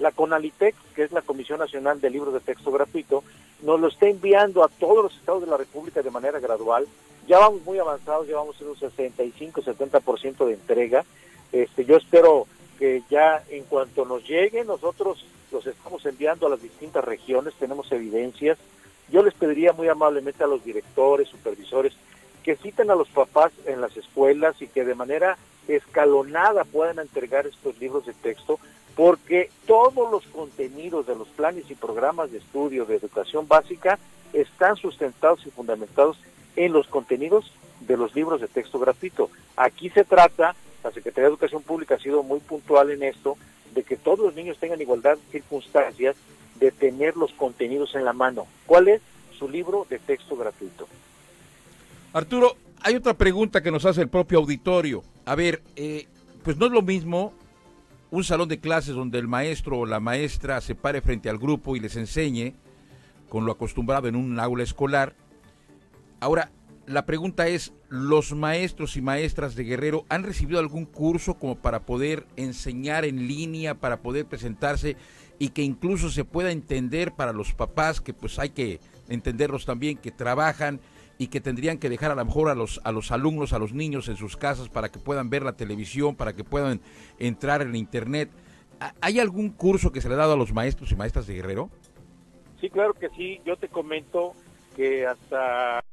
Speaker 6: la CONALITEC, que es la Comisión Nacional de Libros de Texto Gratuito, nos lo está enviando a todos los estados de la República de manera gradual. Ya vamos muy avanzados, ya vamos en un sesenta y cinco, setenta por ciento de entrega. Este, yo espero que ya en cuanto nos llegue, nosotros los estamos enviando a las distintas regiones, tenemos evidencias. Yo les pediría muy amablemente a los directores, supervisores, que citen a los papás en las escuelas y que de manera escalonada puedan entregar estos libros de texto, porque todos los contenidos de los planes y programas de estudio de educación básica están sustentados y fundamentados en los contenidos de los libros de texto gratuito. Aquí se trata, la Secretaría de Educación Pública ha sido muy puntual en esto, de que todos los niños tengan igualdad de circunstancias de tener los contenidos en la mano. ¿Cuál es su libro de texto gratuito?
Speaker 3: Arturo, hay otra pregunta que nos hace el propio auditorio. A ver, eh, pues no es lo mismo un salón de clases donde el maestro o la maestra se pare frente al grupo y les enseñe con lo acostumbrado en un aula escolar. Ahora, la pregunta es, ¿los maestros y maestras de Guerrero han recibido algún curso como para poder enseñar en línea, para poder presentarse y que incluso se pueda entender para los papás, que pues hay que entenderlos también, que trabajan y que tendrían que dejar a lo mejor a los, a los alumnos, a los niños en sus casas para que puedan ver la televisión, para que puedan entrar en internet? ¿Hay algún curso que se le ha dado a los maestros y maestras de Guerrero?
Speaker 6: Sí, claro que sí. Yo te comento que hasta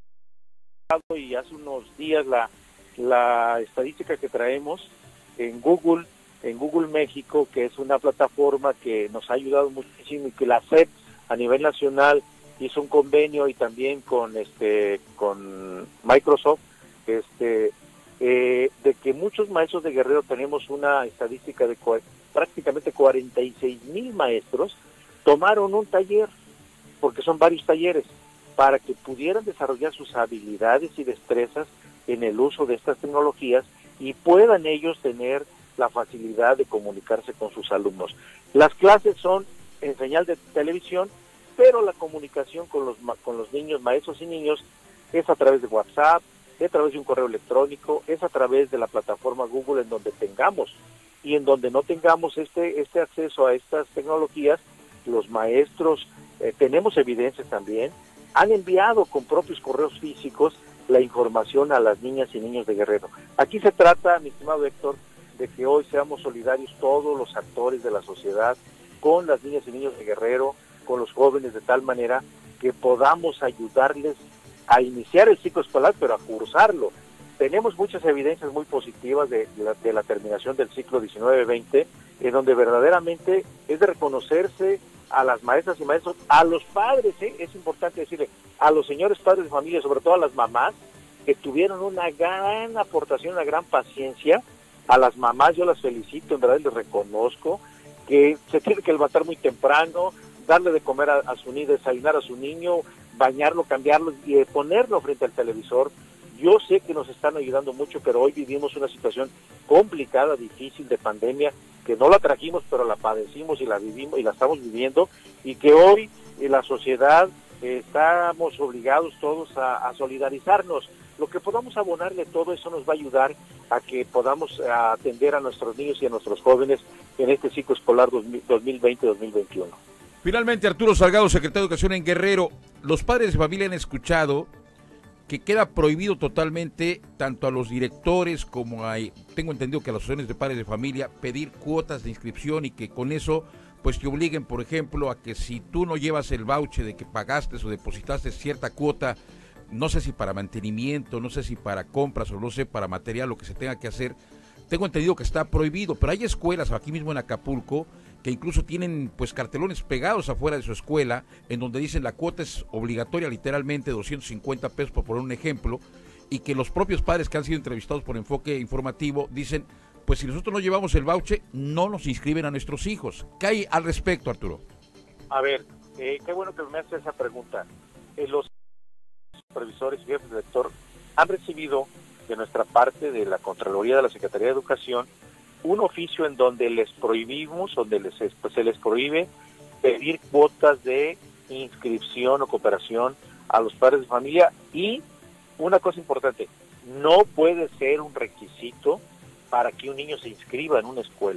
Speaker 6: y hace unos días la, la estadística que traemos en Google, en Google México, que es una plataforma que nos ha ayudado muchísimo y que la S E P a nivel nacional hizo un convenio y también con este con Microsoft, este eh, de que muchos maestros de Guerrero tenemos una estadística de prácticamente cuarenta y seis mil maestros tomaron un taller, porque son varios talleres, para que pudieran desarrollar sus habilidades y destrezas en el uso de estas tecnologías y puedan ellos tener la facilidad de comunicarse con sus alumnos. Las clases son en señal de televisión, pero la comunicación con los con los niños, maestros y niños, es a través de WhatsApp, es a través de un correo electrónico, es a través de la plataforma Google en donde tengamos. Y en donde no tengamos este este acceso a estas tecnologías, los maestros, eh, tenemos evidencias también, han enviado con propios correos físicos la información a las niñas y niños de Guerrero. Aquí se trata, mi estimado Héctor, de que hoy seamos solidarios todos los actores de la sociedad con las niñas y niños de Guerrero, con los jóvenes, de tal manera que podamos ayudarles a iniciar el ciclo escolar, pero a cursarlo. Tenemos muchas evidencias muy positivas de la, de la terminación del ciclo diecinueve veinte, en donde verdaderamente es de reconocerse a las maestras y maestros, a los padres, ¿eh? Es importante decirle, a los señores padres de familia, sobre todo a las mamás, que tuvieron una gran aportación, una gran paciencia. A las mamás yo las felicito, en verdad les reconozco, que se tiene que levantar muy temprano, darle de comer a, a su niño, desayunar a su niño, bañarlo, cambiarlo y eh, ponerlo frente al televisor. Yo sé que nos están ayudando mucho, pero hoy vivimos una situación complicada, difícil, de pandemia, que no la trajimos, pero la padecimos y la vivimos y la estamos viviendo, y que hoy en la sociedad eh, estamos obligados todos a, a solidarizarnos. Lo que podamos abonarle, todo eso nos va a ayudar a que podamos a atender a nuestros niños y a nuestros jóvenes en este ciclo escolar dos mil veinte dos mil veintiuno.
Speaker 3: Finalmente, Arturo Salgado, secretario de Educación en Guerrero, los padres de familia han escuchado que queda prohibido totalmente, tanto a los directores como a, tengo entendido que a las asociaciones de padres de familia, pedir cuotas de inscripción y que con eso pues te obliguen, por ejemplo, a que si tú no llevas el voucher de que pagaste o depositaste cierta cuota, no sé si para mantenimiento, no sé si para compras o no sé, para material, lo que se tenga que hacer, tengo entendido que está prohibido, pero hay escuelas aquí mismo en Acapulco que incluso tienen pues cartelones pegados afuera de su escuela en donde dicen la cuota es obligatoria, literalmente doscientos cincuenta pesos por poner un ejemplo, y que los propios padres que han sido entrevistados por Enfoque Informativo dicen, pues si nosotros no llevamos el voucher, no nos inscriben a nuestros hijos. ¿Qué hay al respecto, Arturo?
Speaker 6: A ver, eh, qué bueno que me haces esa pregunta. Eh, los supervisores y jefes de sector han recibido de nuestra parte, de la Contraloría de la Secretaría de Educación, un oficio en donde les prohibimos, donde les, pues, se les prohíbe pedir cuotas de inscripción o cooperación a los padres de familia. Y una cosa importante, no puede ser un requisito para que un niño se inscriba en una escuela.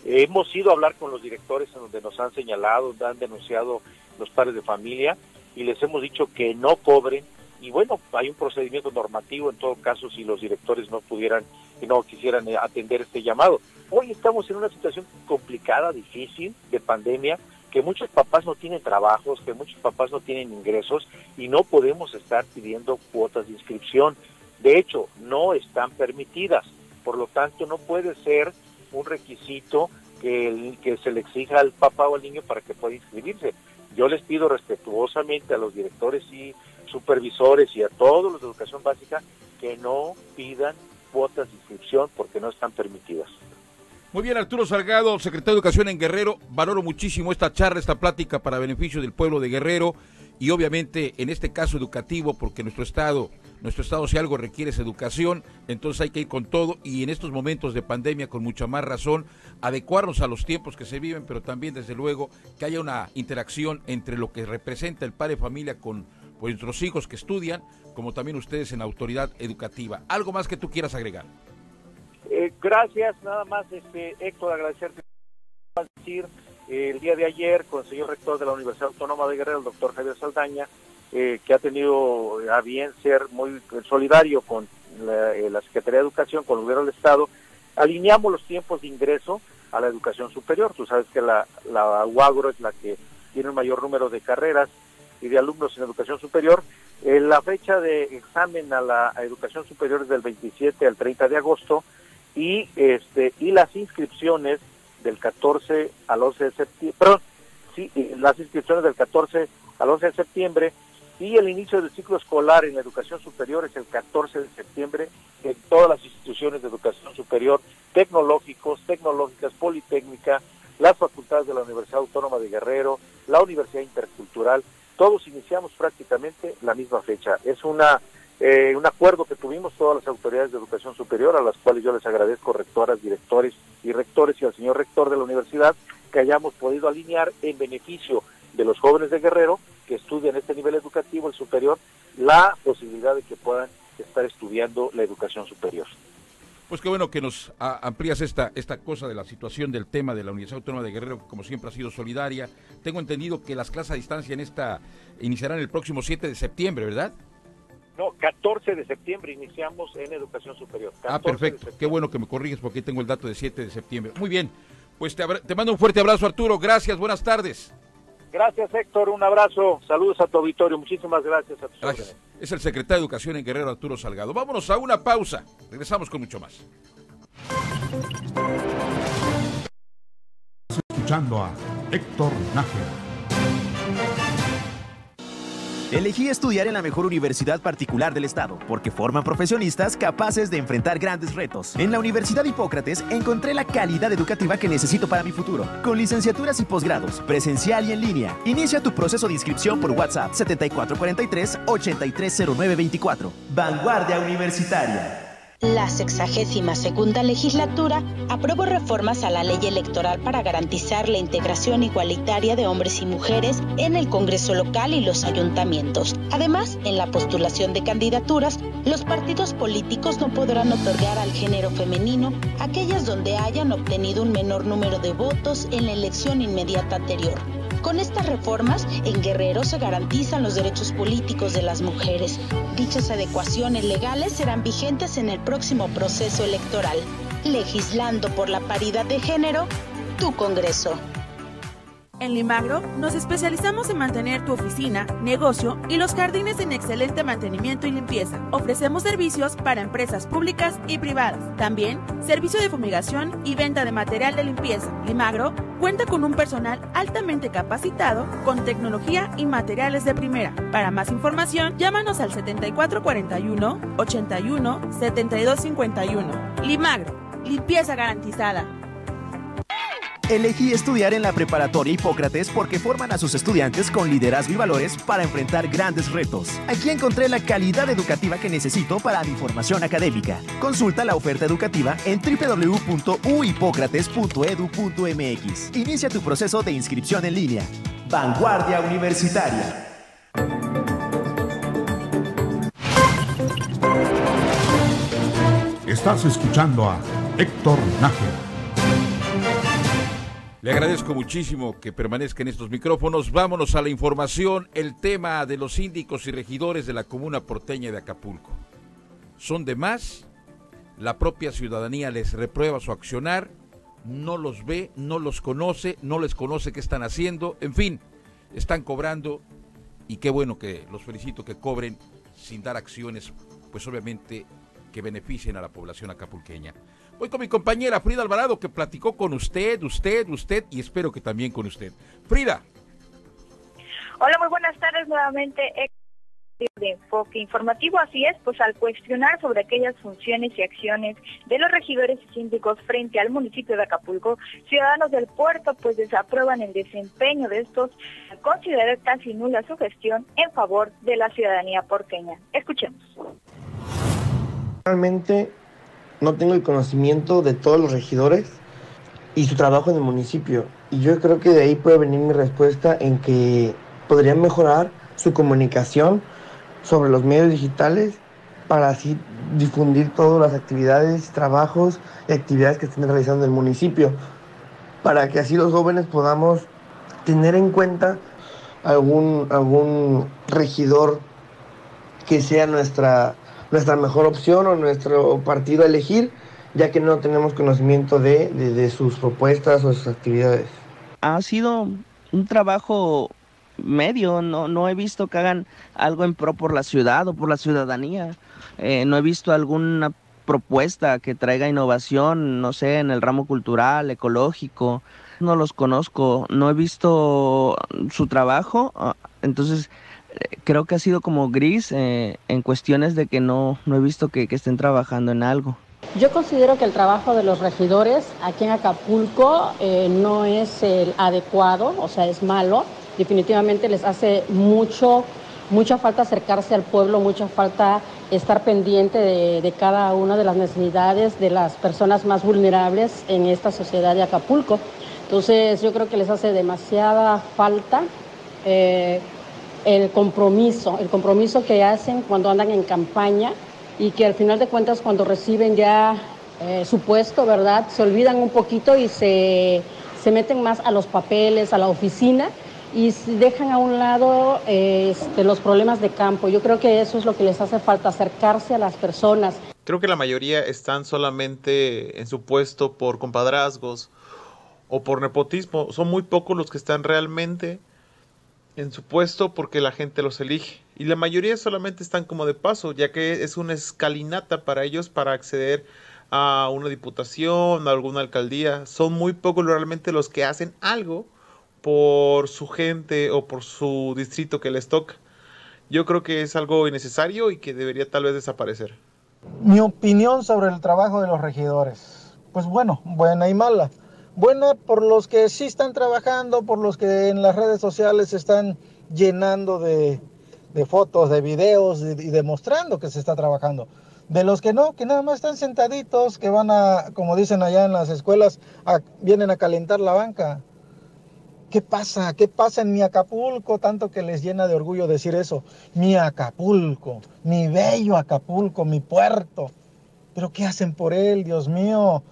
Speaker 6: Eh, hemos ido a hablar con los directores en donde nos han señalado, han denunciado los padres de familia y les hemos dicho que no cobren. Y bueno, hay un procedimiento normativo en todo caso si los directores no pudieran y no quisieran atender este llamado. Hoy estamos en una situación complicada, difícil, de pandemia, que muchos papás no tienen trabajos, que muchos papás no tienen ingresos y no podemos estar pidiendo cuotas de inscripción. De hecho, no están permitidas. Por lo tanto, no puede ser un requisito que, el, que se le exija al papá o al niño para que pueda inscribirse. Yo les pido respetuosamente a los directores y supervisores y a todos los de educación básica que no pidan cuotas de inscripción porque no están permitidas.
Speaker 3: Muy bien, Arturo Salgado, secretario de Educación en Guerrero, valoro muchísimo esta charla, esta plática para beneficio del pueblo de Guerrero y obviamente en este caso educativo, porque nuestro estado, nuestro estado si algo requiere es educación, entonces hay que ir con todo y en estos momentos de pandemia con mucha más razón, adecuarnos a los tiempos que se viven, pero también desde luego que haya una interacción entre lo que representa el padre de familia con pues, nuestros hijos que estudian, como también ustedes en la autoridad educativa. ¿Algo más que tú quieras agregar?
Speaker 6: Eh, gracias, nada más, este, Héctor, agradecerte. Decir, eh, el día de ayer con el señor rector de la Universidad Autónoma de Guerrero, el doctor Javier Saldaña, eh, que ha tenido a bien ser muy solidario con la, eh, la Secretaría de Educación, con el gobierno del Estado, alineamos los tiempos de ingreso a la educación superior. Tú sabes que la, la U A G R O es la que tiene el mayor número de carreras y de alumnos en educación superior. Eh, la fecha de examen a la a educación superior es del veintisiete al treinta de agosto y este y las inscripciones del catorce al once de septiembre, perdón, sí, las inscripciones del catorce al once de septiembre y el inicio del ciclo escolar en la educación superior es el catorce de septiembre en todas las instituciones de educación superior, tecnológicos, tecnológicas, politécnica, las facultades de la Universidad Autónoma de Guerrero, la Universidad Intercultural, todos iniciamos prácticamente la misma fecha. Es una eh, un acuerdo que tuvimos todas las autoridades de educación superior, a las cuales yo les agradezco, rectoras, directores y rectores y al señor rector de la universidad, que hayamos podido alinear en beneficio de los jóvenes de Guerrero que estudian este nivel educativo, el superior, la posibilidad de que puedan estar estudiando la educación superior.
Speaker 3: Pues qué bueno que nos a, amplías esta, esta cosa de la situación del tema de la Universidad Autónoma de Guerrero, que como siempre ha sido solidaria. Tengo entendido que las clases a distancia en esta iniciarán el próximo siete de septiembre, ¿verdad?
Speaker 6: No, catorce de septiembre iniciamos en educación superior.
Speaker 3: Ah, perfecto. Qué bueno que me corriges porque aquí tengo el dato de siete de septiembre. Muy bien, pues te, te mando un fuerte abrazo, Arturo. Gracias, buenas tardes.
Speaker 6: Gracias, Héctor, un abrazo. Saludos a tu auditorio. Muchísimas gracias a tus
Speaker 3: Gracias.
Speaker 6: órdenes.
Speaker 3: Es el secretario de Educación en Guerrero, Arturo Salgado. Vámonos a una pausa. Regresamos con mucho más.
Speaker 1: Escuchando a Héctor Nájera.
Speaker 11: Elegí estudiar en la mejor universidad particular del estado, porque forman profesionistas capaces de enfrentar grandes retos. En la Universidad Hipócrates encontré la calidad educativa que necesito para mi futuro, con licenciaturas y posgrados, presencial y en línea. Inicia tu proceso de inscripción por WhatsApp setenta y cuatro cuarenta y tres, ochenta y tres cero nueve veinticuatro. Vanguardia Universitaria.
Speaker 12: La sexagésima segunda legislatura aprobó reformas a la ley electoral para garantizar la integración igualitaria de hombres y mujeres en el Congreso local y los ayuntamientos. Además, en la postulación de candidaturas, los partidos políticos no podrán otorgar al género femenino aquellas donde hayan obtenido un menor número de votos en la elección inmediata anterior. Con estas reformas, en Guerrero se garantizan los derechos políticos de las mujeres. Dichas adecuaciones legales serán vigentes en el próximo proceso electoral. Legislando por la paridad de género, tu Congreso.
Speaker 13: En Limagro nos especializamos en mantener tu oficina, negocio y los jardines en excelente mantenimiento y limpieza. Ofrecemos servicios para empresas públicas y privadas. También servicio de fumigación y venta de material de limpieza. Limagro cuenta con un personal altamente capacitado con tecnología y materiales de primera. Para más información, llámanos al setenta y cuatro cuarenta y uno, ochenta y uno, setenta y dos cincuenta y uno. Limagro, limpieza garantizada.
Speaker 11: Elegí estudiar en la preparatoria Hipócrates porque forman a sus estudiantes con liderazgo y valores para enfrentar grandes retos. Aquí encontré la calidad educativa que necesito para mi formación académica. Consulta la oferta educativa en doble u doble u doble u punto u hipócrates punto edu punto m x. Inicia tu proceso de inscripción en línea. Vanguardia Universitaria.
Speaker 1: Estás escuchando a Héctor Nájera.
Speaker 3: Le agradezco muchísimo que permanezca en estos micrófonos. Vámonos a la información. El tema de los síndicos y regidores de la comuna porteña de Acapulco. ¿Son de más? La propia ciudadanía les reprueba su accionar, no los ve, no los conoce, no les conoce qué están haciendo, en fin, están cobrando y qué bueno que los felicito que cobren sin dar acciones, pues obviamente que beneficien a la población acapulqueña. Voy con mi compañera Frida Alvarado, que platicó con usted, usted, usted y espero que también con usted. Frida.
Speaker 7: Hola, muy buenas tardes nuevamente. De enfoque informativo, así es, pues al cuestionar sobre aquellas funciones y acciones de los regidores y síndicos frente al municipio de Acapulco, ciudadanos del puerto pues desaprueban el desempeño de estos, al considerar casi nula su gestión en favor de la ciudadanía porteña. Escuchemos.
Speaker 2: Realmente no tengo el conocimiento de todos los regidores y su trabajo en el municipio, y yo creo que de ahí puede venir mi respuesta en que podrían mejorar su comunicación sobre los medios digitales para así difundir todas las actividades, trabajos y actividades que estén realizando en el municipio, para que así los jóvenes podamos tener en cuenta algún, algún regidor que sea nuestra, nuestra mejor opción o nuestro partido a elegir, ya que no tenemos conocimiento de, de, de sus propuestas o sus actividades.
Speaker 22: Ha sido un trabajo medio, no, no he visto que hagan algo en pro por la ciudad o por la ciudadanía, eh, no he visto alguna propuesta que traiga innovación, no sé, en el ramo cultural, ecológico, no los conozco, no he visto su trabajo, entonces eh, creo que ha sido como gris eh, en cuestiones de que no, no he visto que, que estén trabajando en algo.
Speaker 23: Yo considero que el trabajo de los regidores aquí en Acapulco eh, no es el adecuado, o sea, es malo. Definitivamente les hace mucho, mucha falta acercarse al pueblo, mucha falta estar pendiente de, de cada una de las necesidades de las personas más vulnerables en esta sociedad de Acapulco. Entonces yo creo que les hace demasiada falta eh, el compromiso, el compromiso que hacen cuando andan en campaña y que al final de cuentas cuando reciben ya eh, su puesto, ¿verdad? Se olvidan un poquito y se, se meten más a los papeles, a la oficina, y dejan a un lado eh, este, los problemas de campo. Yo creo que eso es lo que les hace falta, acercarse a las personas.
Speaker 24: Creo que la mayoría están solamente en su puesto por compadrazgos o por nepotismo. Son muy pocos los que están realmente en su puesto porque la gente los elige. Y la mayoría solamente están como de paso, ya que es una escalinata para ellos para acceder a una diputación, a alguna alcaldía. Son muy pocos realmente los que hacen algo por su gente o por su distrito que les toca. Yo creo que es algo innecesario y que debería tal vez desaparecer.
Speaker 25: Mi opinión sobre el trabajo de los regidores, pues bueno, buena y mala. Buena por los que sí están trabajando, por los que en las redes sociales se están llenando de, de fotos, de videos y de, demostrando que se está trabajando. De los que no, que nada más están sentaditos, que van a, como dicen allá en las escuelas, a, vienen a calentar la banca. ¿Qué pasa? ¿Qué pasa en mi Acapulco? Tanto que les llena de orgullo decir eso. Mi Acapulco, mi bello Acapulco, mi puerto. ¿Pero qué hacen por él, Dios mío?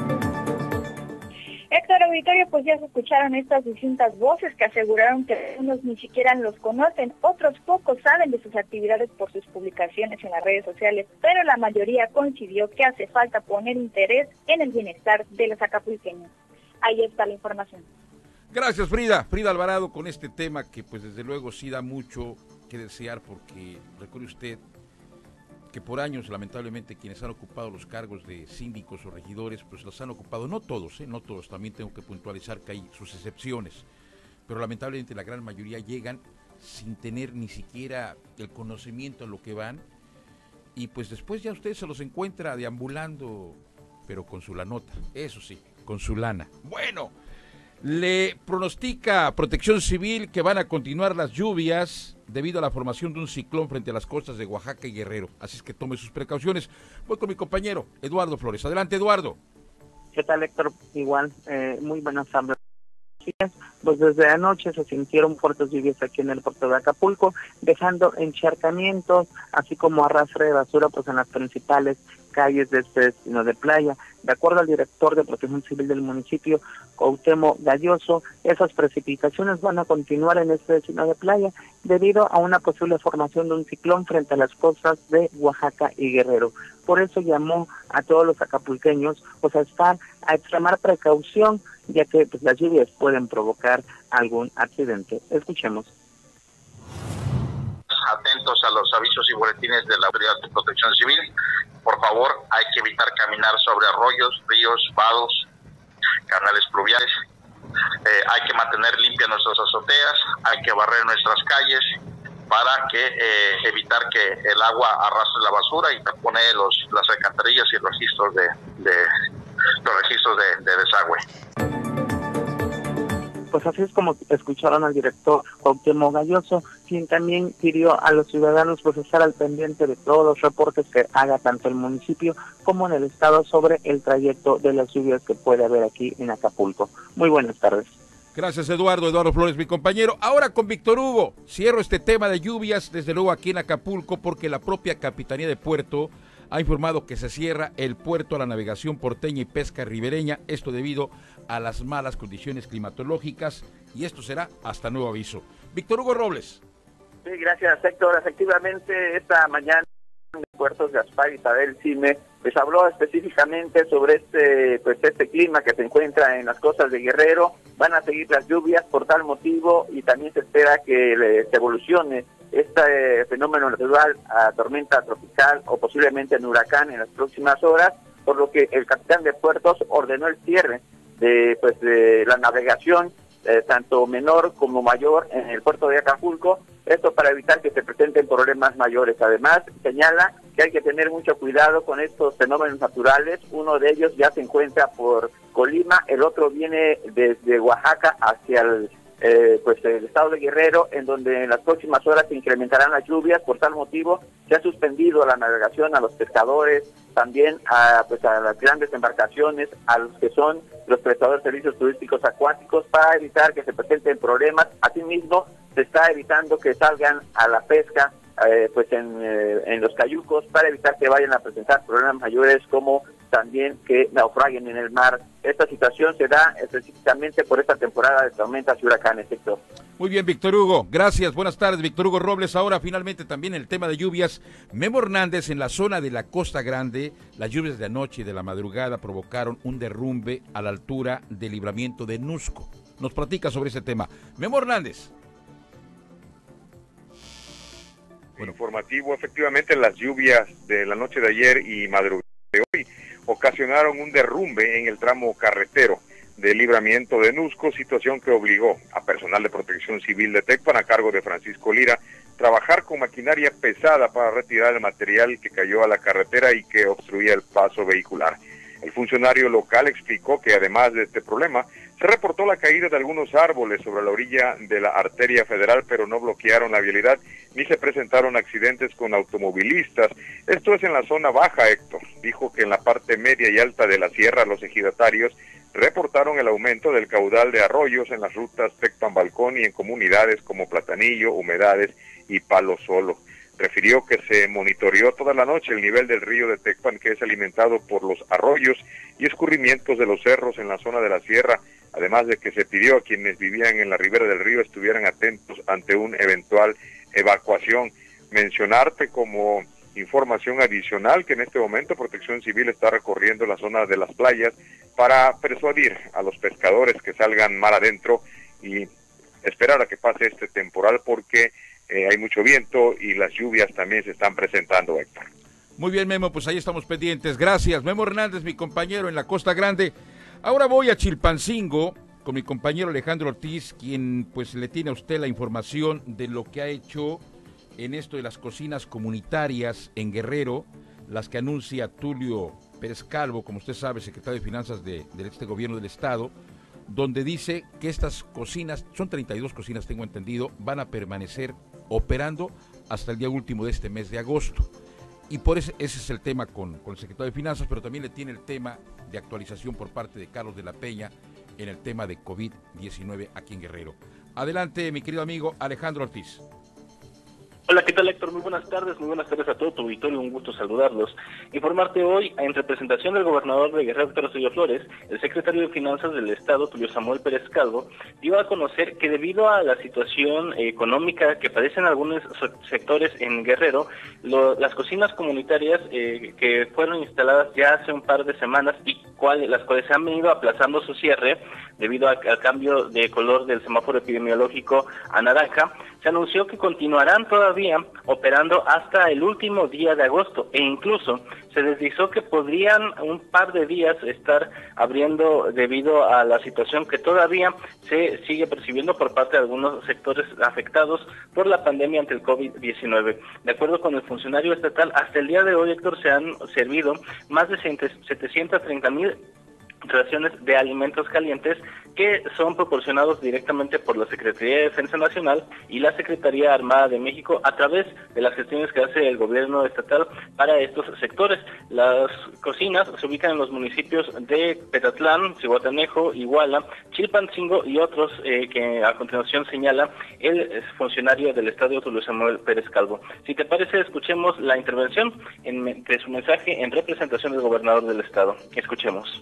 Speaker 7: Héctor Auditorio, pues ya se escucharon estas distintas voces que aseguraron que unos ni siquiera los conocen, otros pocos saben de sus actividades por sus publicaciones en las redes sociales, pero la mayoría coincidió que hace falta poner interés en el bienestar de los acapulqueños. Ahí está la información.
Speaker 3: Gracias, Frida. Frida Alvarado con este tema que pues desde luego sí da mucho que desear, porque recuerde usted que por años lamentablemente quienes han ocupado los cargos de síndicos o regidores pues los han ocupado, no todos, ¿eh? no todos, también tengo que puntualizar que hay sus excepciones, pero lamentablemente la gran mayoría llegan sin tener ni siquiera el conocimiento en lo que van y pues después ya usted se los encuentra deambulando, pero con su lanota, eso sí, con su lana. Bueno, le pronostica Protección Civil que van a continuar las lluvias debido a la formación de un ciclón frente a las costas de Oaxaca y Guerrero. Así es que tome sus precauciones. Voy con mi compañero Eduardo Flores. Adelante, Eduardo.
Speaker 16: ¿Qué tal, Héctor? Igual, eh, muy buenas tardes. Pues desde anoche se sintieron fuertes lluvias aquí en el puerto de Acapulco, dejando encharcamientos, así como arrastre de basura pues en las principales calles de este destino de playa. De acuerdo al director de Protección Civil del municipio, Cuauhtémoc Galloso, esas precipitaciones van a continuar en este destino de playa debido a una posible formación de un ciclón frente a las costas de Oaxaca y Guerrero. Por eso llamó a todos los acapulqueños pues, a estar, a extremar precaución, ya que pues, las lluvias pueden provocar algún accidente. Escuchemos.
Speaker 4: Atentos a los avisos y boletines de la Autoridad de Protección Civil. Por favor, hay que evitar caminar sobre arroyos, ríos, vados, canales pluviales. Eh, hay que mantener limpias nuestras azoteas, hay que barrer nuestras calles para que eh, evitar que el agua arrastre la basura y tapone los las alcantarillas y los registros de, de los registros de, de desagüe.
Speaker 16: Pues así es como escucharon al director Cuauhtémoc Galloso, quien también pidió a los ciudadanos pues estar al pendiente de todos los reportes que haga tanto el municipio como en el estado sobre el trayecto de las lluvias que puede haber aquí en Acapulco. Muy buenas tardes.
Speaker 3: Gracias, Eduardo. Eduardo Flores, mi compañero. Ahora con Víctor Hugo. Cierro este tema de lluvias, desde luego aquí en Acapulco, porque la propia Capitanía de Puerto ha informado que se cierra el puerto a la navegación porteña y pesca ribereña, esto debido a las malas condiciones climatológicas, y esto será hasta nuevo aviso. Víctor Hugo Robles.
Speaker 19: Sí, gracias, Héctor. Efectivamente, esta mañana en Puertos Gaspar Isabel Cime pues habló específicamente sobre este pues este clima que se encuentra en las costas de Guerrero. Van a seguir las lluvias por tal motivo y también se espera que se evolucione este fenómeno natural a tormenta tropical o posiblemente en huracán en las próximas horas, por lo que el capitán de puertos ordenó el cierre de pues de la navegación eh, tanto menor como mayor en el puerto de Acapulco, esto para evitar que se presenten problemas mayores. Además, señala que hay que tener mucho cuidado con estos fenómenos naturales. Uno de ellos ya se encuentra por Colima, el otro viene desde Oaxaca hacia el Eh, pues el estado de Guerrero, en donde en las próximas horas se incrementarán las lluvias. Por tal motivo se ha suspendido la navegación a los pescadores, también a pues a las grandes embarcaciones, a los que son los prestadores de servicios turísticos acuáticos, para evitar que se presenten problemas. Asimismo, se está evitando que salgan a la pesca eh, pues en, eh, en los cayucos, para evitar que vayan a presentar problemas mayores como también que naufraguen en el mar. Esta situación se da específicamente por esta temporada de tormentas y huracanes, Héctor.
Speaker 3: Muy bien, Víctor Hugo, gracias, buenas tardes, Víctor Hugo Robles. Ahora finalmente también el tema de lluvias. Memo Hernández, en la zona de la Costa Grande, las lluvias de anoche y de la madrugada provocaron un derrumbe a la altura del libramiento de Nusco. Nos platica sobre ese tema. Memo Hernández.
Speaker 8: Bueno. Informativo, efectivamente las lluvias de la noche de ayer y madrugada de hoy ocasionaron un derrumbe en el tramo carretero de libramiento de Nusco, situación que obligó a personal de Protección Civil de Tecpan, a cargo de Francisco Lira, trabajar con maquinaria pesada para retirar el material que cayó a la carretera y que obstruía el paso vehicular. El funcionario local explicó que además de este problema, se reportó la caída de algunos árboles sobre la orilla de la arteria federal, pero no bloquearon la vialidad ni se presentaron accidentes con automovilistas. Esto es en la zona baja, Héctor. Dijo que en la parte media y alta de la sierra los ejidatarios reportaron el aumento del caudal de arroyos en las rutas Tecpan-Balcón y en comunidades como Platanillo, Humedades y Palo Solo. Refirió que se monitoreó toda la noche el nivel del río de Tecpan, que es alimentado por los arroyos y escurrimientos de los cerros en la zona de la sierra, además de que se pidió a quienes vivían en la ribera del río estuvieran atentos ante una eventual evacuación. Mencionarte como información adicional que en este momento Protección Civil está recorriendo la zona de las playas para persuadir a los pescadores que salgan mar adentro y esperar a que pase este temporal, porque Eh, hay mucho viento y las lluvias también se están presentando, Héctor.
Speaker 3: Muy bien, Memo, pues ahí estamos pendientes. Gracias, Memo Hernández, mi compañero en la Costa Grande. Ahora voy a Chilpancingo con mi compañero Alejandro Ortiz, quien pues le tiene a usted la información de lo que ha hecho en esto de las cocinas comunitarias en Guerrero, las que anuncia Tulio Pérez Calvo, como usted sabe, secretario de Finanzas de, de este gobierno del estado, donde dice que estas cocinas, son treinta y dos cocinas, tengo entendido, van a permanecer operando hasta el día último de este mes de agosto. Y por ese, ese es el tema con, con el secretario de Finanzas, pero también le tiene el tema de actualización por parte de Carlos de la Peña en el tema de COVID diecinueve aquí en Guerrero. Adelante, mi querido amigo Alejandro Ortiz.
Speaker 9: Hola, ¿qué tal, Héctor? Muy buenas tardes, muy buenas tardes a todo tu auditorio, un gusto saludarlos. Informarte hoy, en representación del gobernador de Guerrero, Héctor Osorio Flores, el secretario de Finanzas del Estado, Tulio Samuel Pérez Calvo, dio a conocer que debido a la situación eh, económica que padecen algunos sectores en Guerrero, lo, las cocinas comunitarias eh, que fueron instaladas ya hace un par de semanas y cual, las cuales se han venido aplazando su cierre debido a, al cambio de color del semáforo epidemiológico a naranja, se anunció que continuarán todavía operando hasta el último día de agosto e incluso se deslizó que podrían un par de días estar abriendo debido a la situación que todavía se sigue percibiendo por parte de algunos sectores afectados por la pandemia ante el COVID diecinueve. De acuerdo con el funcionario estatal, hasta el día de hoy, Héctor, se han servido más de setecientos treinta mil raciones de alimentos calientes que son proporcionados directamente por la Secretaría de Defensa Nacional y la Secretaría Armada de México a través de las gestiones que hace el gobierno estatal para estos sectores. Las cocinas se ubican en los municipios de Petatlán, Zihuatanejo, Iguala, Chilpancingo y otros eh, que a continuación señala el funcionario del Estado, Tulio Samuel Pérez Calvo. Si te parece, escuchemos la intervención en, de su mensaje en representación del gobernador del Estado. Escuchemos.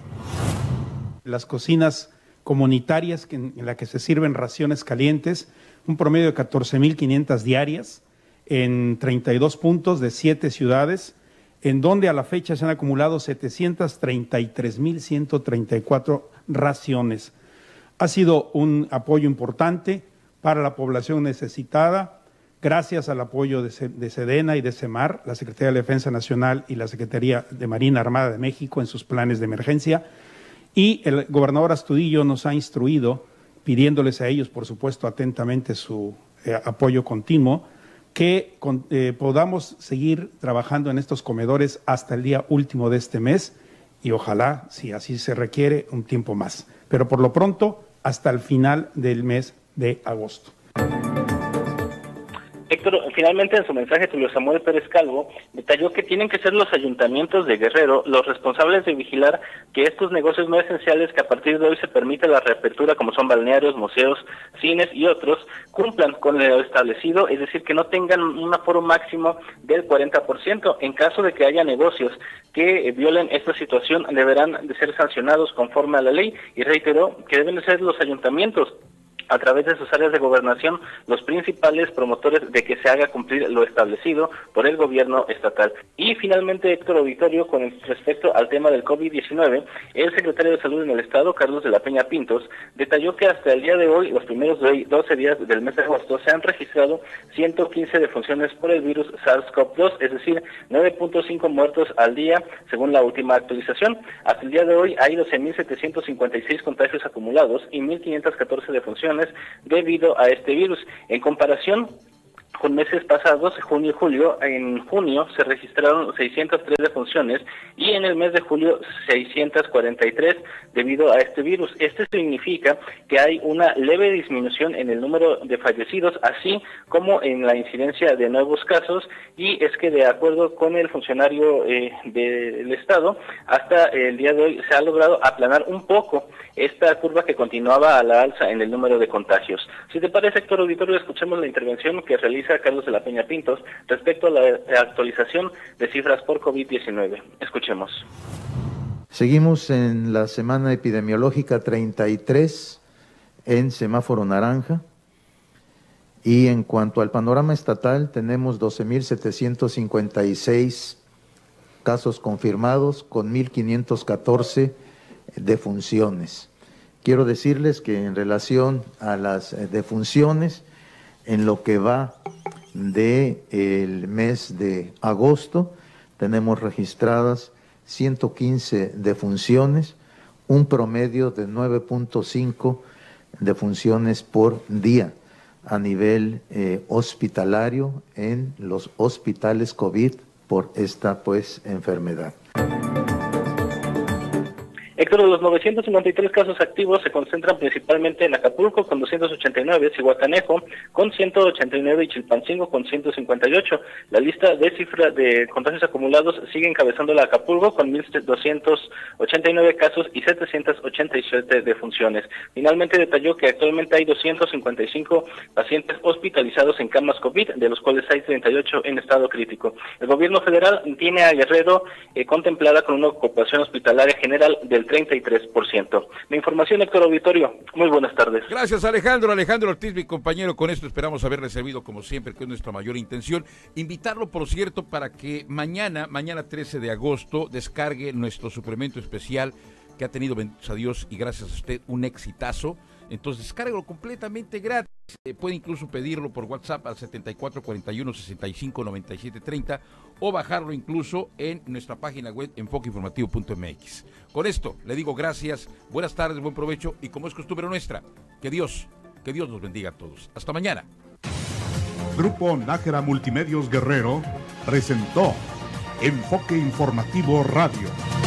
Speaker 10: Las cocinas comunitarias que, en las que se sirven raciones calientes, un promedio de catorce mil quinientas diarias en treinta y dos puntos de siete ciudades, en donde a la fecha se han acumulado setecientos treinta y tres mil ciento treinta y cuatro raciones. Ha sido un apoyo importante para la población necesitada, gracias al apoyo de, de Sedena y de Semar, la Secretaría de Defensa Nacional y la Secretaría de Marina Armada de México en sus planes de emergencia. Y el gobernador Astudillo nos ha instruido, pidiéndoles a ellos, por supuesto, atentamente su eh, apoyo continuo, que con, eh, podamos seguir trabajando en estos comedores hasta el día último de este mes y ojalá, si así se requiere, un tiempo más. Pero por lo pronto, hasta el final del mes de agosto.
Speaker 9: Héctor, finalmente en su mensaje, Tulio Samuel Pérez Calvo detalló que tienen que ser los ayuntamientos de Guerrero los responsables de vigilar que estos negocios no esenciales que a partir de hoy se permite la reapertura, como son balnearios, museos, cines y otros, cumplan con lo establecido, es decir, que no tengan un aforo máximo del cuarenta por ciento. En caso de que haya negocios que eh, violen esta situación, deberán de ser sancionados conforme a la ley y reiteró que deben de ser los ayuntamientos, a través de sus áreas de gobernación, los principales promotores de que se haga cumplir lo establecido por el gobierno estatal. Y finalmente, Héctor Auditorio, con respecto al tema del COVID diecinueve, el secretario de Salud en el Estado, Carlos de la Peña Pintos, detalló que hasta el día de hoy, los primeros doce días del mes de agosto, se han registrado ciento quince defunciones por el virus SARS-CoV dos, es decir, nueve punto cinco muertos al día, según la última actualización. Hasta el día de hoy hay doce mil setecientos cincuenta y seis contagios acumulados y mil quinientas catorce defunciones debido a este virus. En comparación con meses pasados, junio y julio, en junio se registraron seiscientas tres defunciones y en el mes de julio seiscientas cuarenta y tres debido a este virus. Este significa que hay una leve disminución en el número de fallecidos, así como en la incidencia de nuevos casos, y es que de acuerdo con el funcionario eh, del Estado, hasta el día de hoy se ha logrado aplanar un poco esta curva que continuaba a la alza en el número de contagios. Si te parece, Héctor Auditorio, escuchemos la intervención que realiza Carlos de la Peña Pintos respecto a la actualización de cifras por COVID diecinueve. Escuchemos.
Speaker 14: Seguimos en la semana epidemiológica treinta y tres en semáforo naranja y en cuanto al panorama estatal tenemos doce mil setecientos cincuenta y seis casos confirmados con mil quinientos catorce defunciones. Quiero decirles que en relación a las defunciones, en lo que va del mes de agosto, tenemos registradas ciento quince defunciones, un promedio de nueve punto cinco defunciones por día a nivel eh, hospitalario en los hospitales COVID por esta pues enfermedad.
Speaker 9: Héctor, de los novecientos cincuenta y tres casos activos se concentran principalmente en Acapulco con doscientos ochenta y nueve, Zihuatanejo con ciento ochenta y nueve y Chilpancingo con ciento cincuenta y ocho. La lista de cifra de contagios acumulados sigue encabezando la Acapulco con mil doscientos ochenta y nueve casos y setecientos ochenta y siete defunciones. Finalmente detalló que actualmente hay doscientos cincuenta y cinco pacientes hospitalizados en camas COVID, de los cuales hay treinta y ocho en estado crítico. El gobierno federal tiene a Guerrero eh, contemplada con una ocupación hospitalaria general del treinta y tres por ciento. La información, Héctor Auditorio. Muy buenas tardes.
Speaker 3: Gracias, Alejandro. Alejandro Ortiz, mi compañero. Con esto esperamos haberle servido, como siempre, que es nuestra mayor intención. Invitarlo, por cierto, para que mañana, mañana trece de agosto, descargue nuestro suplemento especial que ha tenido, benditos a Dios y gracias a usted, un exitazo. Entonces, descárguelo completamente gratis. Eh, puede incluso pedirlo por WhatsApp al setenta y cuatro cuarenta y uno sesenta y cinco noventa y siete treinta o bajarlo incluso en nuestra página web enfoque informativo punto m x. Con esto le digo gracias, buenas tardes, buen provecho y como es costumbre nuestra, que Dios, que Dios nos bendiga a todos. Hasta mañana.
Speaker 1: Grupo Nájera Multimedios Guerrero presentó Enfoque Informativo Radio.